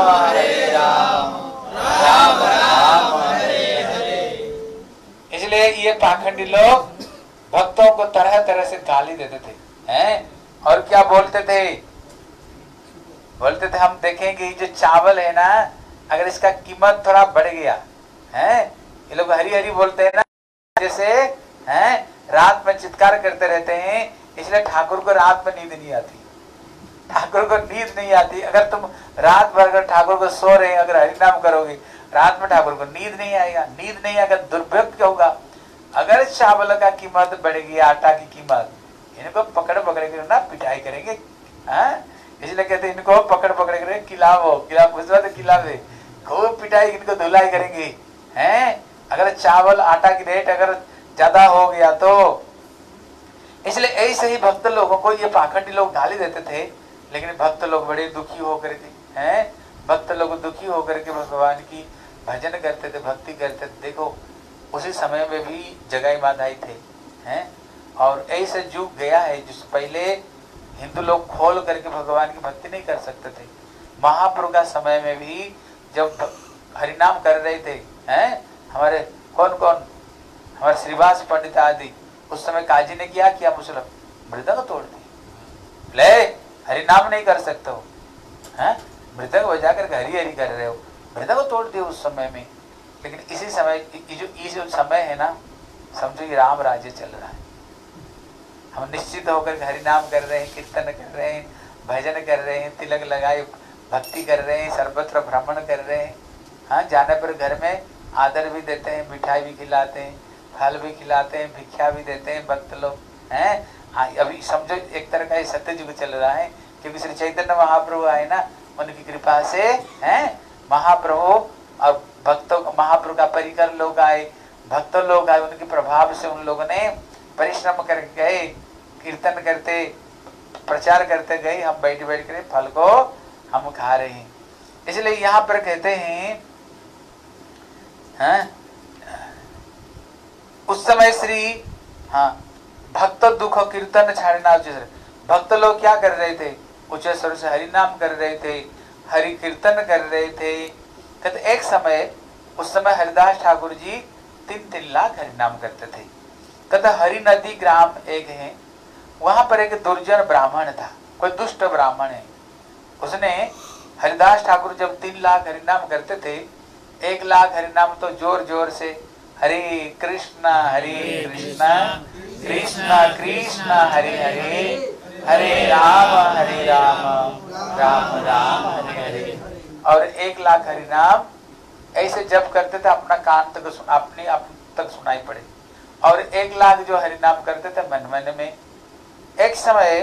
[SPEAKER 1] राम राम हरे हरे। इसलिए ये पाखंडी लोग भक्तों को तरह तरह से गाली देते थे, हैं? और क्या बोलते थे, बोलते थे हम देखेंगे जो चावल है ना, अगर इसका कीमत थोड़ा बढ़ गया है, ये लोग हरी हरी बोलते हैं ना, जैसे हैं रात में चित्कार करते रहते हैं, इसलिए ठाकुर को रात में नींद नहीं आती, ठाकुर को नींद नहीं आती। अगर तुम रात भर अगर ठाकुर को सो रहे, अगर हरिनाम करोगे, रात में ठाकुर को नींद नहीं आएगा, नींद नहीं आएगा, दुर्भाग्य होगा। अगर चावल का कीमत बढ़ेगी, आटा की कीमत, इनको पकड़ के ना पिटाई करेंगे, इसलिए कहते हैं इनको पकड़ के खिलाओ, खिलावे, खूब पिटाई, इनको धुलाई करेंगे, हैं? अगर चावल आटा की रेट अगर ज्यादा हो गया तो। इसलिए ऐसे ही भक्त लोगों को ये पाखंडी लोग गाली देते थे, लेकिन भक्त लोग बड़े दुखी होकर के, हैं? भक्त लोग दुखी होकर के भगवान की भजन करते थे, भक्ति करते थे। देखो उसी समय में भी जगाई माधाई थे, हैं? और ऐसे युग गया है जिस पहले हिंदू लोग खोल करके भगवान की भक्ति नहीं कर सकते थे। महाप्रभु का समय में भी जब हरिनाम कर रहे थे, हैं? हमारे कौन कौन, हमारे श्रीवास पंडित आदि, उस समय काजी ने क्या किया, मुसलमान मृदंग तोड़ दी, ले हरिनाम नहीं कर सकते हो, हैं? मृदंग बजा कर हरी हरी कर रहे हो, मृदंग तोड़ दिए उस समय में। लेकिन इसी समय जो समय है ना, समझो ये राम राज्य चल रहा है, हम निश्चित होकर हरिनाम कर रहे हैं, कीर्तन कर रहे हैं, भजन कर रहे हैं, तिलक लगाए भक्ति कर रहे हैं, सर्वत्र भ्रमण कर रहे हैं, हाँ? जाने पर घर में आदर भी देते हैं, मिठाई भी खिलाते हैं, फल भी खिलाते हैं, भिक्षा भी देते हैं भक्त लोग, हैं? हाँ अभी समझो एक तरह का ये सत्य युग चल रहा है, क्योंकि श्री चैतन्य महाप्रभु आए ना, उनकी कृपा से हैं महाप्रभु और भक्तों, महाप्रभु का परिकर लोग आए, भक्त लोग आए, उनके प्रभाव से उन लोगों ने परिश्रम करके गए, कीर्तन करते प्रचार करते गए, हम बैठ बैठ कर फल को हम खा रहे हैं। इसलिए यहाँ पर कहते हैं उस समय श्री भक्त दुख कीर्तन छाड़ना, भक्त लोग क्या कर रहे थे, उच्च स्वर से हरि नाम कर रहे थे, हरि कीर्तन कर रहे थे। कहते एक समय, उस समय हरिदास ठाकुर जी 3-3 लाख हरि नाम करते थे। कहते हरि नदी ग्राम एक है, वहां पर एक दुर्जन ब्राह्मण था, कोई दुष्ट ब्राह्मण है, उसने हरिदास ठाकुर जब 3 लाख हरि नाम करते थे, 1 लाख हरि नाम तो जोर जोर से हरे कृष्णा कृष्ण कृष्ण हरे हरे, हरे राम राम राम हरे हरे, और 1 लाख हरि नाम ऐसे जब करते थे अपना कान तक अपने आप तक सुनाई पड़े। और 1 लाख जो हरि नाम करते थे मन मन में। एक समय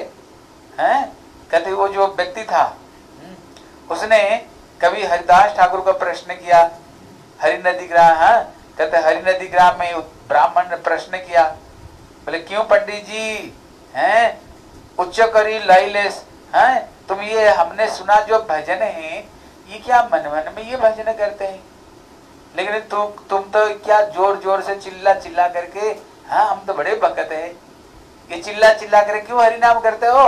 [SPEAKER 1] कहते वो जो व्यक्ति था उसने कभी हरिदास ठाकुर को प्रश्न किया, हरि नदी ग्राम, कहते हरि नदी ग्राम में ब्राह्मण ने प्रश्न किया, बोले क्यों पंडित जी उच्च करी लैलेस, तुम ये हमने सुना जो भजन है ये क्या मन मन में ये भजन करते हैं, लेकिन तुम तो क्या जोर जोर से चिल्ला चिल्ला करके, हम तो बड़े भक्त है, ये चिल्ला चिल्ला करके क्यों हरि नाम करते हो,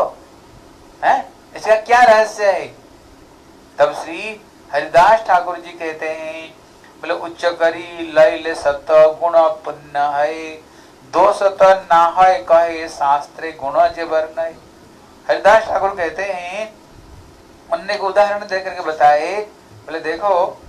[SPEAKER 1] इसका क्या रहस्य है। तब श्री हरिदास ठाकुर जी कहते हैं, बोले उच्च करी लैल सत गुण पुण्य है, दोष तो ना है कहे शास्त्रे गुण जबर नहीं। हरिदास ठाकुर कहते हैं, उनने को उदाहरण देकर के बताए, बोले देखो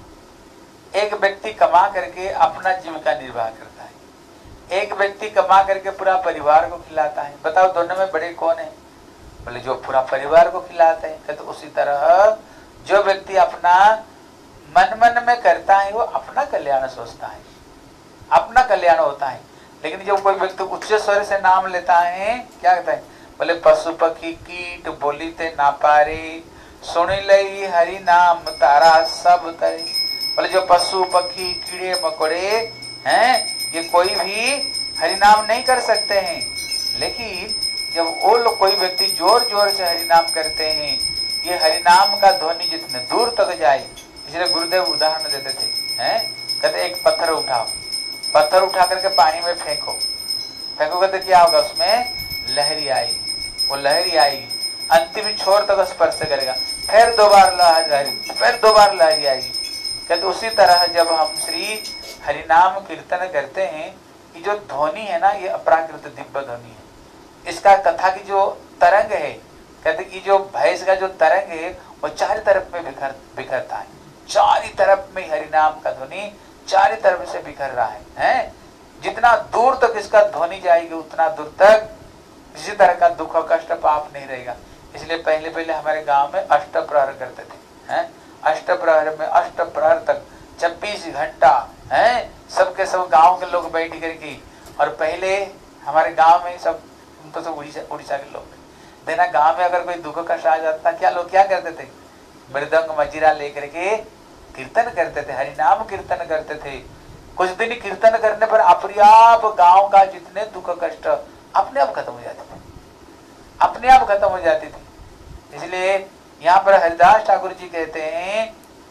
[SPEAKER 1] एक व्यक्ति कमा करके अपना जीविका निर्वाह करता है, एक व्यक्ति कमा करके पूरा परिवार को खिलाता है, बताओ दोनों में बड़े कौन है। बोले जो पूरा परिवार को खिलाते हैं। तो उसी तरह जो व्यक्ति अपना मन मन में करता है वो अपना कल्याण सोचता है, अपना कल्याण होता है। लेकिन जब कोई व्यक्ति उच्च स्वर से नाम लेता है, क्या कहता है, बोले पशु पक्षी कीट बोलीते ना पारे, सुन लई हरि नाम तारा सब तरे। बोले जो पशु पक्षी कीड़े मकोड़े हैं ये कोई भी हरि नाम नहीं कर सकते हैं, लेकिन जब वो लोग कोई व्यक्ति जोर जोर से हरि नाम करते हैं, ये हरि नाम का ध्वनि जितने दूर तक जाए। इसलिए गुरुदेव उदाहरण देते थे, कहते एक पत्थर उठाओ, पत्थर उठा करके पानी में फेंकोगे तो क्या होगा, उसमें लहरी आएगी, वो लहरी आएगी अंतिम छोर तक स्पर्श करेगा, फिर 2 बार लहरी, फिर 2 बार लहरी आएगी। कहते उसी तरह जब हम श्री हरिनाम कीर्तन करते हैं, ये जो ध्वनि है ना ये अपराकृत दिव्य ध्वनि है। इसका कथा की जो तरंग है, कहते कि जो भैंस का जो तरंग है वो चारों तरफ में बिखरता है, चारों तरफ में हरिनाम का ध्वनि चारों तरफ से बिखर रहा है। जितना दूर तक इसका ध्वनि जाएगी उतना दूर तक किसी तरह का दुख कष्ट पाप नहीं रहेगा। इसलिए पहले पहले हमारे गांव में अष्टप्रहर करते थे, अष्टप्रहर में अष्टप्रहर तक 26 घंटा सबके सब गांव के लोग बैठ करके। और पहले हमारे गांव में सब तो उड़ीसा के लोग देना, गांव में अगर कोई दुख कष्ट आ जाता क्या लोग क्या करते थे, मृदंग मजीरा लेकर के कीर्तन करते थे, हरिनाम कीर्तन करते थे। कुछ दिन कीर्तन करने पर अपने आप गांव का जितने दुख कष्ट अपने आप खत्म हो जाते थे, अपने आप खत्म हो जाती थी। इसलिए यहाँ पर हरिदास ठाकुर जी कहते हैं,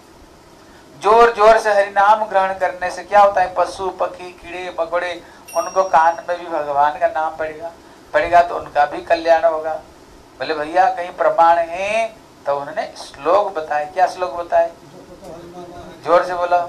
[SPEAKER 1] जोर जोर से हरिनाम ग्रहण करने से क्या होता है, पशु पक्षी कीड़े मकोड़े उनको कान में भी भगवान का नाम पड़ेगा तो उनका भी कल्याण होगा। बोले भैया कहीं प्रमाण है, तो उन्होंने श्लोक बताए। क्या श्लोक बताए, जोर से बोलो।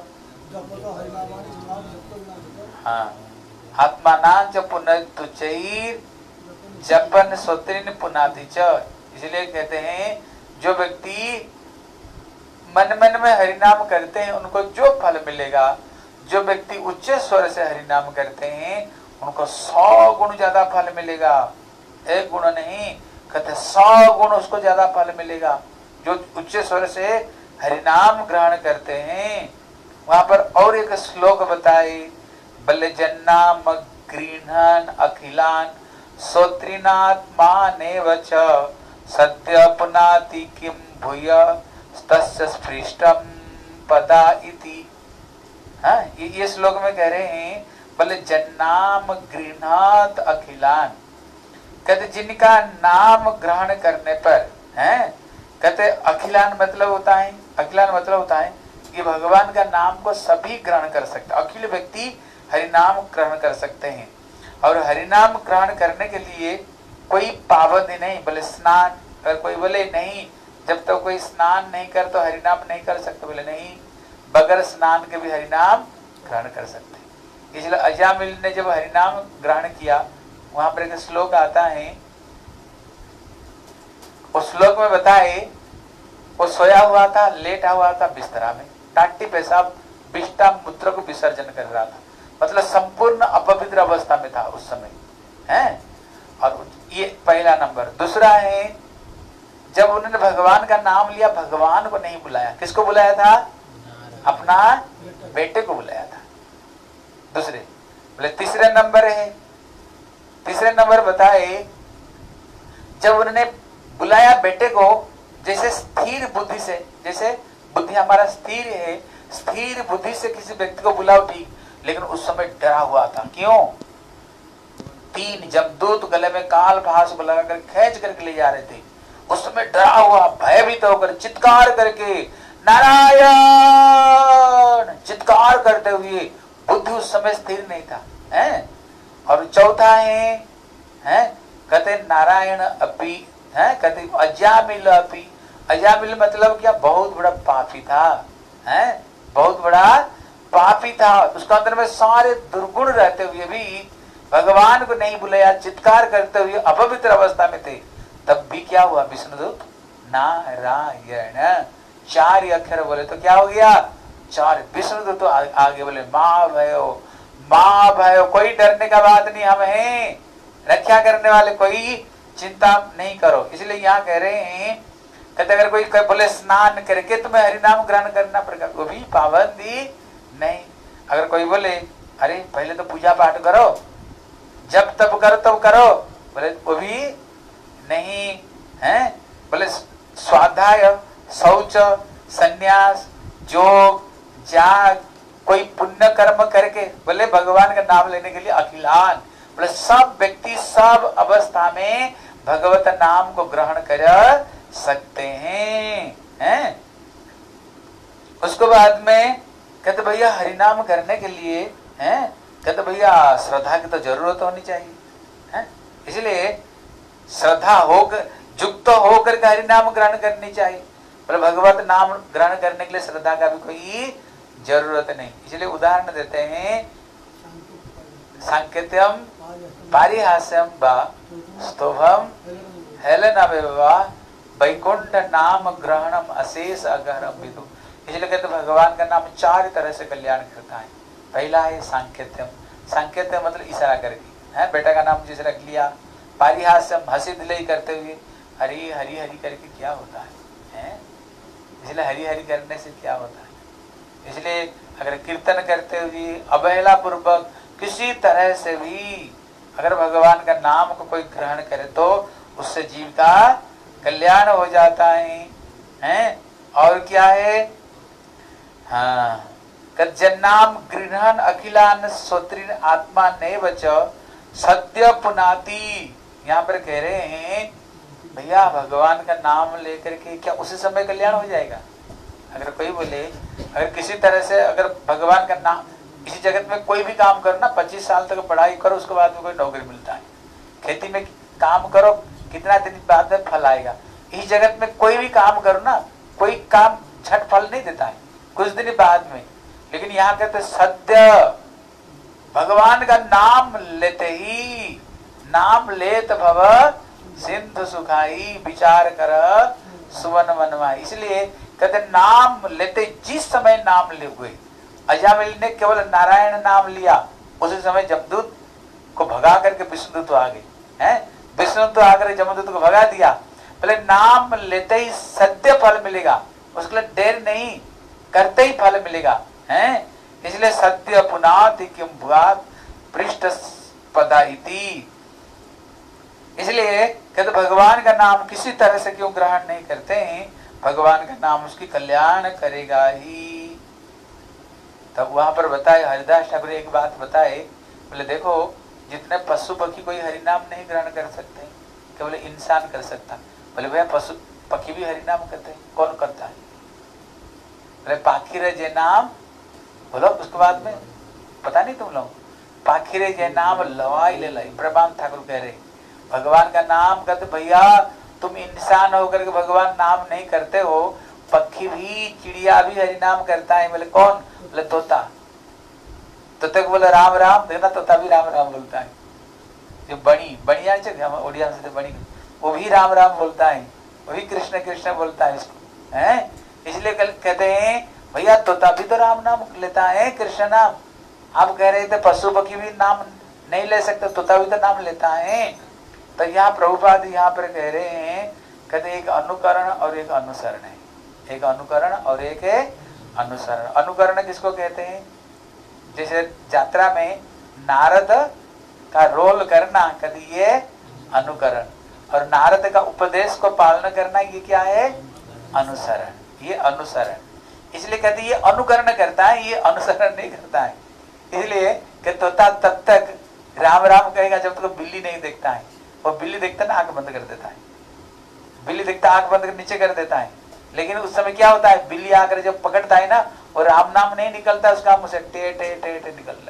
[SPEAKER 1] हाँ, आत्मानां च पुनर्तुचैर जपन स्वत्रिन पुनाति च। इसलिए कहते हैं जो व्यक्ति मन मन में हरिनाम करते हैं उनको जो फल मिलेगा, जो व्यक्ति उच्च स्वर से हरिनाम करते हैं उनको 100 गुण ज्यादा फल मिलेगा। 1 गुण नहीं, कहते 100 गुण उसको ज्यादा फल मिलेगा जो उच्च स्वर से हरिनाम ग्रहण करते हैं। वहां पर और एक श्लोक बताए, बल्ले जन्नाम गृहन अखिलान श्रोत्रिनात्मानेव च सद्य पुनाति किं भूय तस्य स्पृष्टम पदा इति। हाँ, ये श्लोक में कह रहे हैं, बोले जन्नाम गृह्णात अखिलान, कहते जिनका नाम ग्रहण करने पर हैं, कहते अखिलान मतलब होता है, अखिलान मतलब होता है कि भगवान का नाम को सभी ग्रहण कर सकते, अखिल व्यक्ति हरिनाम ग्रहण कर सकते हैं। और हरिनाम ग्रहण करने के लिए कोई पाबंदी नहीं, बोले स्नान, अगर कोई बोले नहीं जब तक तो कोई स्नान नहीं कर तो हरिनाम नहीं कर सकते, बोले नहीं, बगैर स्नान के भी हरिनाम ग्रहण कर सकते। इसलिए अजामिल ने जब हरिनाम ग्रहण किया, वहां पर एक श्लोक आता है, उस श्लोक में बताए वो सोया हुआ था, लेटा हुआ था बिस्तरा में, टाट्टी पेशाब विष्टा मूत्र को विसर्जन कर रहा था, मतलब संपूर्ण अपवित्र अवस्था में था उस समय है। और ये पहला नंबर। दूसरा है, जब उन्होंने भगवान का नाम लिया, भगवान को नहीं बुलाया, किसको बुलाया था? अपना बेटे को बुलाया था। दूसरे बोले तीसरे नंबर है, तीसरे नंबर बताए, जब उन्होंने बुलाया बेटे को, जैसे स्थिर बुद्धि से, जैसे बुद्धि हमारा स्थिर है, स्थिर बुद्धि से किसी व्यक्ति को बुलाओ ठीक, लेकिन उस समय डरा हुआ था। क्यों? 3 जमदूत गले में काल भास को लगाकर खींच करके ले जा रहे थे। उस समय डरा हुआ, भयभीत होकर चित्कार करके नारायण चित्कार करते हुए, बुद्धि उस समय स्थिर नहीं था है। और चौथा है कहते नारायण अपि है, कहते अजामिल अपि, अजामिल मतलब क्या? बहुत बड़ा पापी था है, बहुत बड़ा पापी था, उसका अंदर में सारे दुर्गुण रहते हुए भी भगवान को नहीं बुलाया, चित्कार करते हुए अपवित्र अवस्था में थे। तब भी क्या हुआ? विष्णुदूत नारायण 4 अक्षर बोले तो क्या हो गया? 4 विष्णुदूत तो आगे बोले माँ भयो, माँ भयो, कोई डरने का बात नहीं, हम हैं रक्षा करने वाले, कोई चिंता नहीं करो। इसलिए यहाँ कह रहे हैं, कहते अगर कोई बोले स्नान करके तुम्हें हरिनाम ग्रहण करना पड़ेगा, वो भी पाबंदी नहीं। अगर कोई बोले अरे पहले तो पूजा पाठ करो, जब तब करो तब करो, बोले वो भी नहीं है। बोले स्वाध्याय, शौच, संन्यास, जोग, जाग, कोई पुण्य कर्म करके, बोले भगवान का नाम लेने के लिए अखिलान, बोले सब व्यक्ति सब अवस्था में भगवत नाम को ग्रहण कर सकते हैं। उसके बाद में कहते भैया हरिनाम करने के लिए हैं, कहते भैया श्रद्धा की तो जरूरत होनी चाहिए है, इसलिए श्रद्धा होकर युक्त होकर के हरिनाम ग्रहण करनी चाहिए। पर भगवत नाम ग्रहण करने के लिए श्रद्धा का भी कोई जरूरत नहीं। इसलिए उदाहरण देते हैं, सांकेत्यम पारिहास्यम वा स्तोभम हेलनवेवा वैकुंठ नाम ग्रहणम अशेष अगहरम विदु। इसलिए कहते भगवान का नाम 4 तरह से कल्याण करता है। पहला है सांकेत्यम, सांकेत्यम मतलब इशारा करके है, बेटा का नाम जिसे रख लिया। पारिहास्यम हंसी दिलाई करते हुए हरि हरि हरि करके क्या होता है? इसलिए हरि हरि करने से क्या होता है? इसलिए अगर कीर्तन करते हुए अवहेला पूर्वक किसी तरह से भी अगर भगवान का नाम को कोई ग्रहण करे तो उससे जीव का कल्याण हो जाता है। और क्या है? हाँ, जन्नाम गृहण अखिलान स्वत्रिन आत्मा नैव च सद्य पुनाति। यहाँ पर कह रहे हैं भैया भगवान का नाम लेकर के क्या उसी समय कल्याण हो जाएगा? अगर कोई बोले अगर किसी तरह से अगर भगवान का नाम, इसी जगत में कोई भी काम करो ना, 25 साल तक पढ़ाई करो, उसके बाद में कोई नौकरी मिलता है। खेती में काम करो, कितना दिन बाद में फल आएगा। इस जगत में कोई भी काम करो ना, कोई काम झट फल नहीं देता है, कुछ दिन बाद में। लेकिन यहाँ कहते सद्य भगवान का नाम लेते ही, नाम लेत भव सिंधु सुखाई विचार कर सुवन मनवाई। इसलिए कहते नाम लेते, जिस समय नाम ले हुए, अजामिल ने केवल नारायण नाम लिया, उसी समय जमदूत को भगा करके विष्णुदूत आ गए हैं। विष्णुदूत आकर जमदूत को भगा दिया। पहले नाम लेते ही सत्य फल मिलेगा, उसके लिए देर नहीं, करते ही फल मिलेगा हैं। इसलिए सत्य पुनाति किम भुआत पृष्ठ पदा इति। इसलिए कहते भगवान का नाम किसी तरह से क्यों ग्रहण नहीं करते हैं, भगवान का नाम उसकी कल्याण करेगा ही। तब वहां पर बताए हरिदास ठाकुर एक बात बताए, बोले देखो जितने पशु पक्षी कोई हरिनाम नहीं ग्रहण कर सकते, केवल इंसान कर सकता। बोले भैया पशु पक्षी भी हरिनाम करते हैं, कौन करता है? बोले पाखिरे जे नाम, बोलो उसके बाद में पता नहीं तुम लोग, पाखिरे जे नाम लवाई ले लाई। प्रभात ठाकुर कह रहे भगवान का नाम करते, भैया तुम इंसान होकर के भगवान नाम नहीं करते हो, पक्षी भी चिड़िया भी हरिनाम करता है। बोले कौन? बोले तोता। तोते को बोले राम राम, देखना तोता भी राम राम बोलता है। जो बणी बणिया ओडिया से बणी, वो भी राम राम बोलता है, वो भी कृष्ण कृष्ण बोलता है इसको, है। इसलिए कहते हैं भैया तोता भी तो राम नाम लेता है, कृष्ण नाम। आप कह रहे थे पशु पक्षी भी नाम नहीं ले सकते, तोता भी तो नाम लेता है। तो यहाँ प्रभुपाद यहाँ पर कह रहे हैं, कहते एक अनुकरण और एक अनुसरण है, एक अनुकरण और एक अनुसरण। अनुकरण किसको कहते हैं? जैसे यात्रा में नारद का रोल करना, कहते ये अनुकरण, और नारद का उपदेश को पालन करना ये क्या है? अनुसरण, ये अनुसरण। इसलिए कहते ये अनुकरण करता है, ये अनुसरण नहीं करता है। इसलिए कि तोता तब तक राम राम कहेगा जब तक बिल्ली नहीं देखता है। वो बिल्ली देखता ना आंख बंद कर देता है, बिल्ली देखता आंख बंद कर नीचे कर देता है। लेकिन उस समय क्या होता है, बिल्ली आकर जब पकड़ता है ना, वो राम नाम नहीं निकलता उसका मुंह से, टे टे टे टे निकलने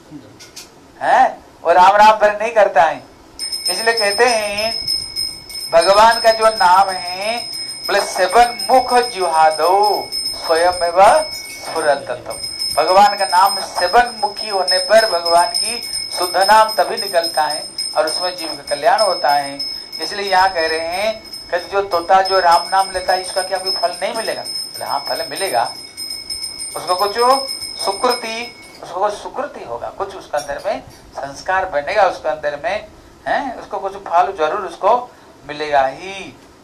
[SPEAKER 1] लगता है, वो राम राम फिर नहीं करता है। इसलिए कहते हैं भगवान का जो नाम है, बोले सेवन मुख जुहादो स्वयं एवं स्फुरतत्व। भगवान का नाम सेवन मुखी होने पर भगवान की शुद्ध नाम तभी निकलता है और उसमें जीव का कल्याण होता है। इसलिए यहाँ कह रहे हैं कि जो तोता जो राम नाम लेता है इसका क्या कोई फल नहीं मिलेगा? हाँ फल मिलेगा, उसको कुछ सुकृति, उसको कुछ सुकृति होगा, कुछ उसके अंदर में संस्कार बनेगा, उसके अंदर में है, उसको कुछ फल जरूर उसको मिलेगा ही।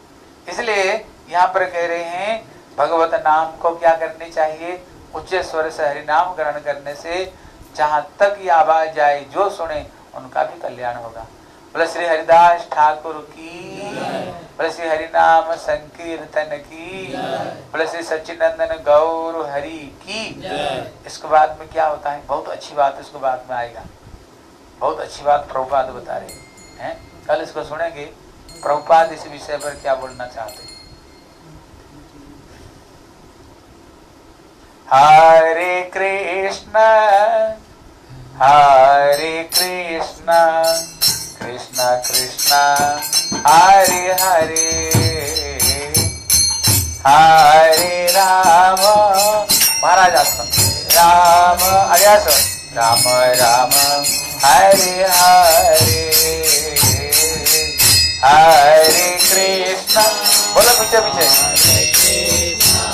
[SPEAKER 1] इसलिए यहाँ पर कह रहे हैं भगवत नाम को क्या करनी चाहिए? उच्च स्वर से हरि नाम ग्रहण करने से जहां तक ये आवाज जाए जो सुने उनका भी कल्याण होगा। बोले श्री हरिदास ठाकुर की, बोले श्री हरिनाम संकीर्तन की, बोले श्री सच्चिदानंद गौर हरि की। इसके बाद में क्या होता है? बहुत अच्छी बात इसको बाद में आएगा, बहुत अच्छी बात प्रभुपाद बता रहे हैं, कल इसको सुनेंगे प्रभुपाद इस विषय पर क्या बोलना चाहते हैं। हरे कृष्ण कृष्ण कृष्ण हरे हरे, हरे राम, महाराज आसन, राम अरियास, राम राम हरे हरे, हरे कृष्ण। बोलो पीछे पीछे।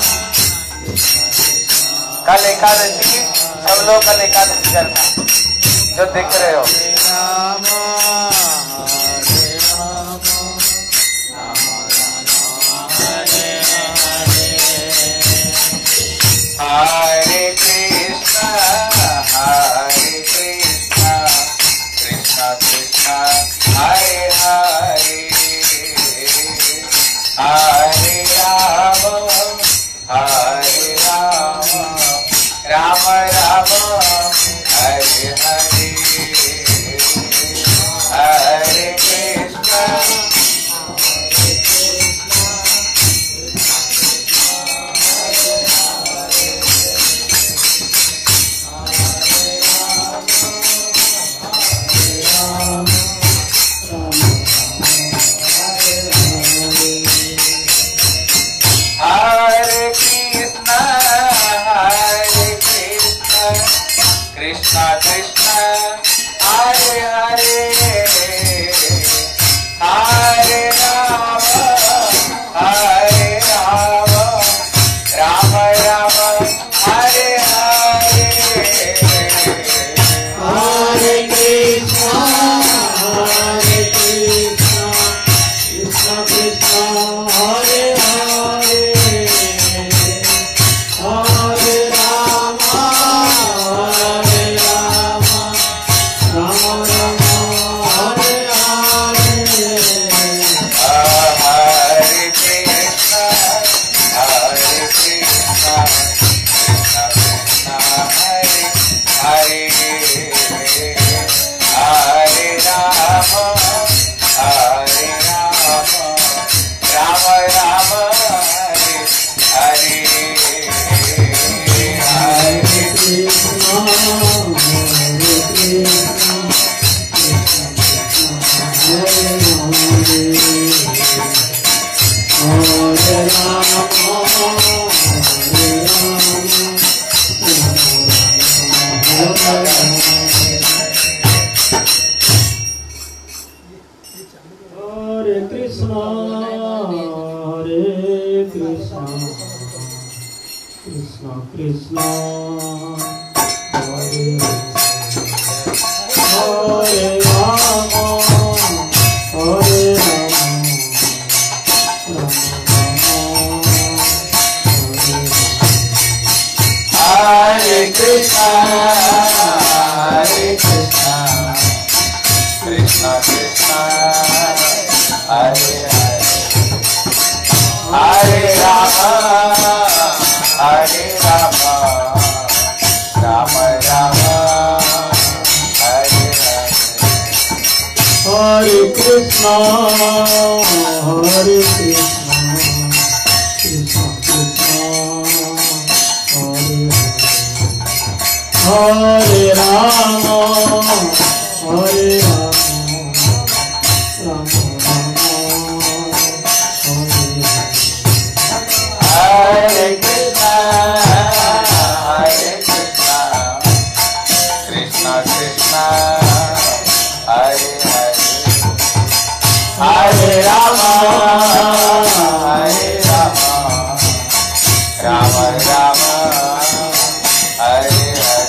[SPEAKER 1] कल एकादशी, सब लोग कल एकादशी करना जो देख रहे हो। हरे कृष्ण कृष्ण कृष्ण हरे हरे, हरे राम राम राम हरे हरे, हरे कृष्ण कृष्ण कृष्ण हरे हरे, हरे राम राम राम हरे हरे, हरे कृष्ण कृष्ण कृष्ण हरे हरे, हरे Ram
[SPEAKER 2] Hare Krishna, Krishna Krishna, Hare Hare Rama, Hare Rama,
[SPEAKER 1] Hare Krishna, Hare Krishna, Krishna Krishna, Hare Hare, Hare Rama, Hare Rama, Rama Rama, Hare Hare.
[SPEAKER 2] Hare Krishna, Hare Krishna, Krishna Krishna, Hare Hare, Hare Rama, Hare Rama, Rama Rama,
[SPEAKER 1] Hare Krishna, Hare Krishna, Krishna Krishna, Hare Hare, Hare Rama, Hare Rama, Rama Rama, Hare Hare.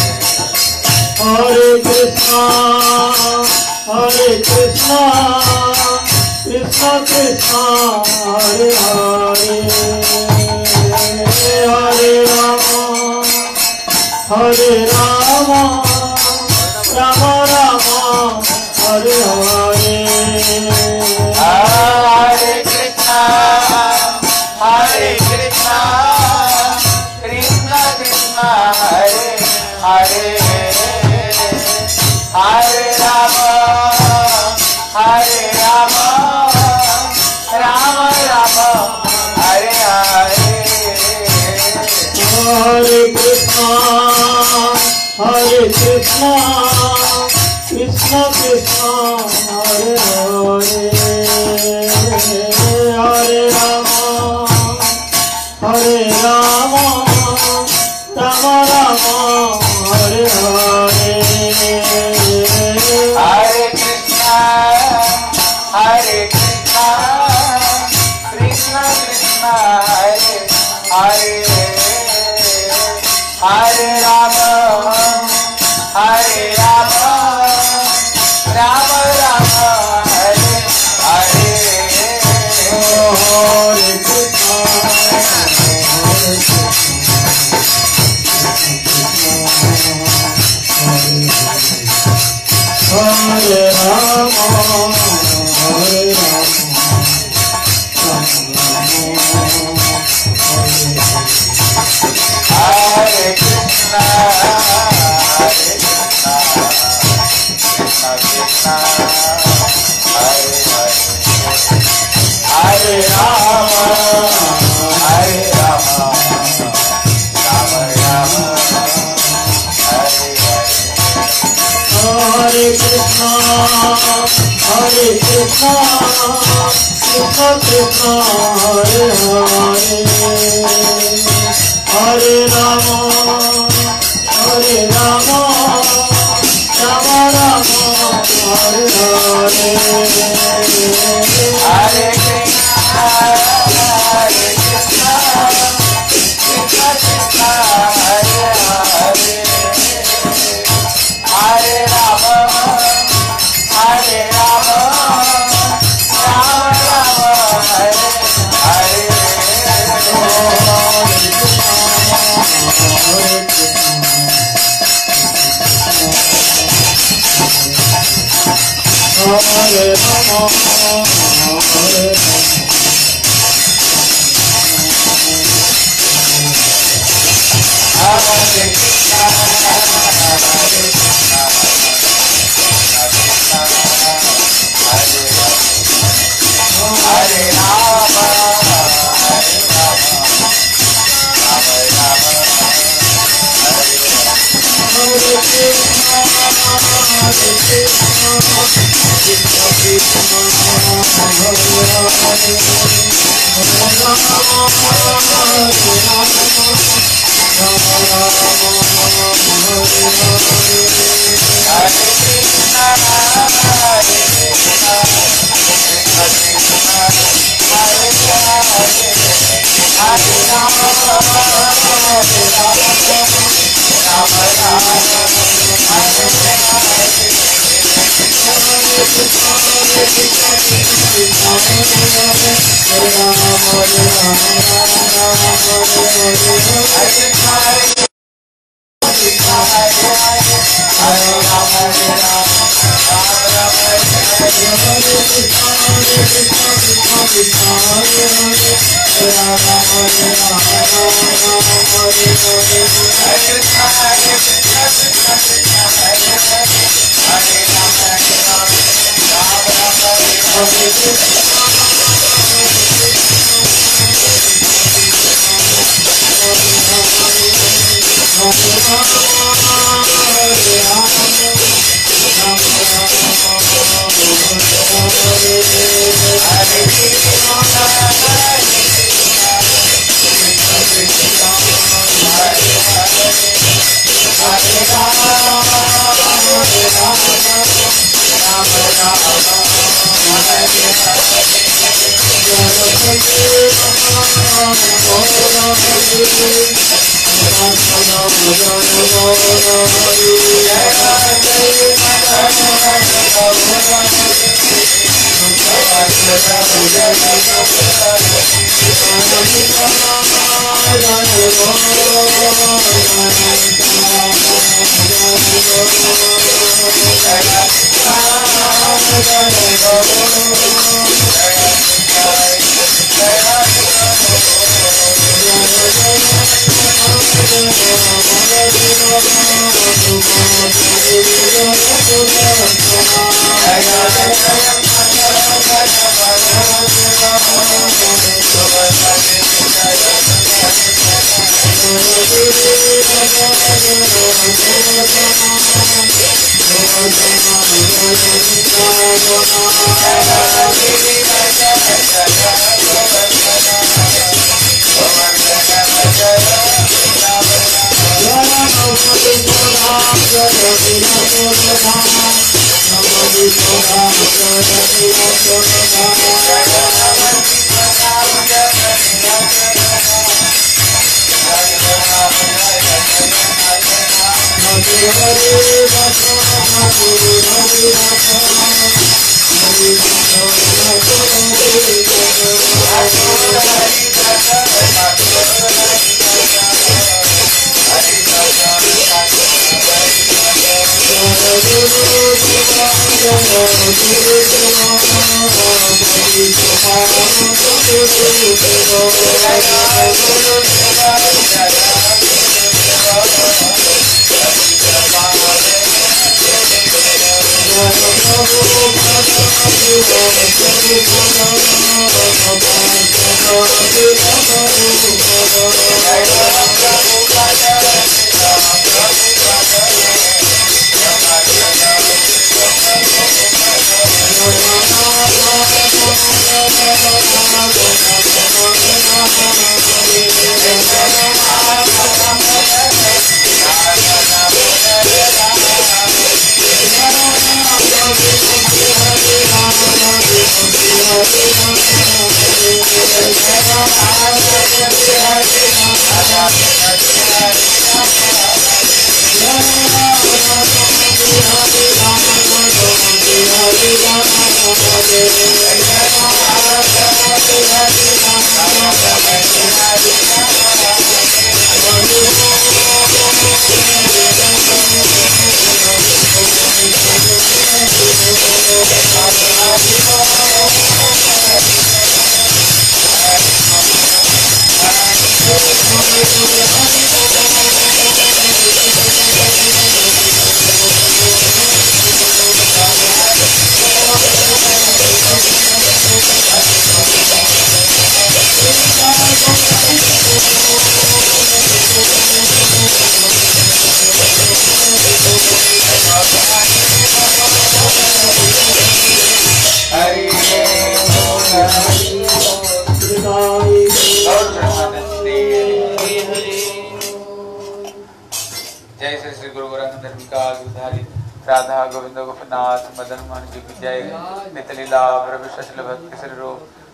[SPEAKER 2] Hare Krishna, Hare Krishna, Krishna Krishna, Hare Hare, Hare Rama, Hare Rama, Rama Rama, Hare Hare.
[SPEAKER 1] Hare Krishna, Hare Krishna, Krishna Krishna, Hare Hare, Hare Rama, Hare Rama, Rama Rama, Hare Hare.
[SPEAKER 2] Hare Krishna, Hare Krishna, Krishna Krishna, Hare Hare, Hare Rama, Hare Rama, Rama Rama, Hare Hare.
[SPEAKER 1] Hare Krishna, Hare Krishna, Krishna Krishna, Hare Hare, Hare Rama, Hare Rama, Rama Rama, Hare Hare.
[SPEAKER 2] Hare Krishna, Hare Hare Rama, Hare Rama,
[SPEAKER 1] Hare Krishna, Hare Krishna, Krishna Krishna, Hare Hare, Hare Rama, Hare Rama, Rama Rama, Hare Hare.
[SPEAKER 2] Hare Krishna, Hare Krishna, Krishna Krishna, Hare Hare, Hare Rama, Hare Rama, Rama Rama, Hare Hare.
[SPEAKER 1] Hare Krishna, Hare Krishna, Krishna Krishna, Hare Hare, Hare Rama, Hare Rama, Rama Rama, Hare Hare.
[SPEAKER 2] Hare Rama, Hare Rama,
[SPEAKER 1] Hare Krishna, Hare Krishna, Krishna Krishna, Hare Hare, Hare Rama, Hare Rama, Rama Rama, Hare Hare.
[SPEAKER 2] Hare Krishna, Hare Krishna, Krishna Krishna, Hare Hare, Hare Rama, Hare Rama, Rama Rama, Hare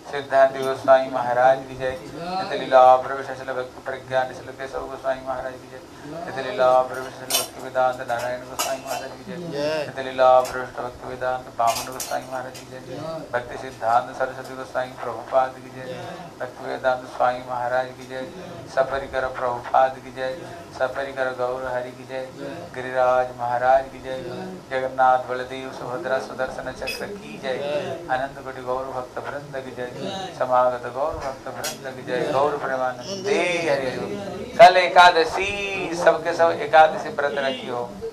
[SPEAKER 1] सिद्धांत गोस्वामी महाराज की जय। नित्य लीला प्रवेश भक्ति प्रज्ञा निश्चल केशव गोस्वामी महाराज की जय। नित्य लीला प्रवेश भक्ति वेदांत नारायण गोस्वामी महाराज की जय। नित्य लीला प्रवेश भक्ति वेदांत बामन गोस्वामी महाराज की जय। भक्ति सिद्धांत सरस्वती गोस्वामी प्रभुपाद की जय। भक्ति वेदांत स्वामी महाराज की जय। सपरिकर प्रभुपाद की जय। सपरिकर गौर हरि की जय। गिरिराज महाराज की जय। जगन्नाथ बलदेव सुभद्रा सुदर्शन चक्र की जय। अनंत कोटि गौर भक्त वृंद की जय। समागत गौर भक्त वृंद की जय। गौर प्रेमानंदे हरि हरि। कल एकादशी सबके सब एकादशी व्रत रखी हो।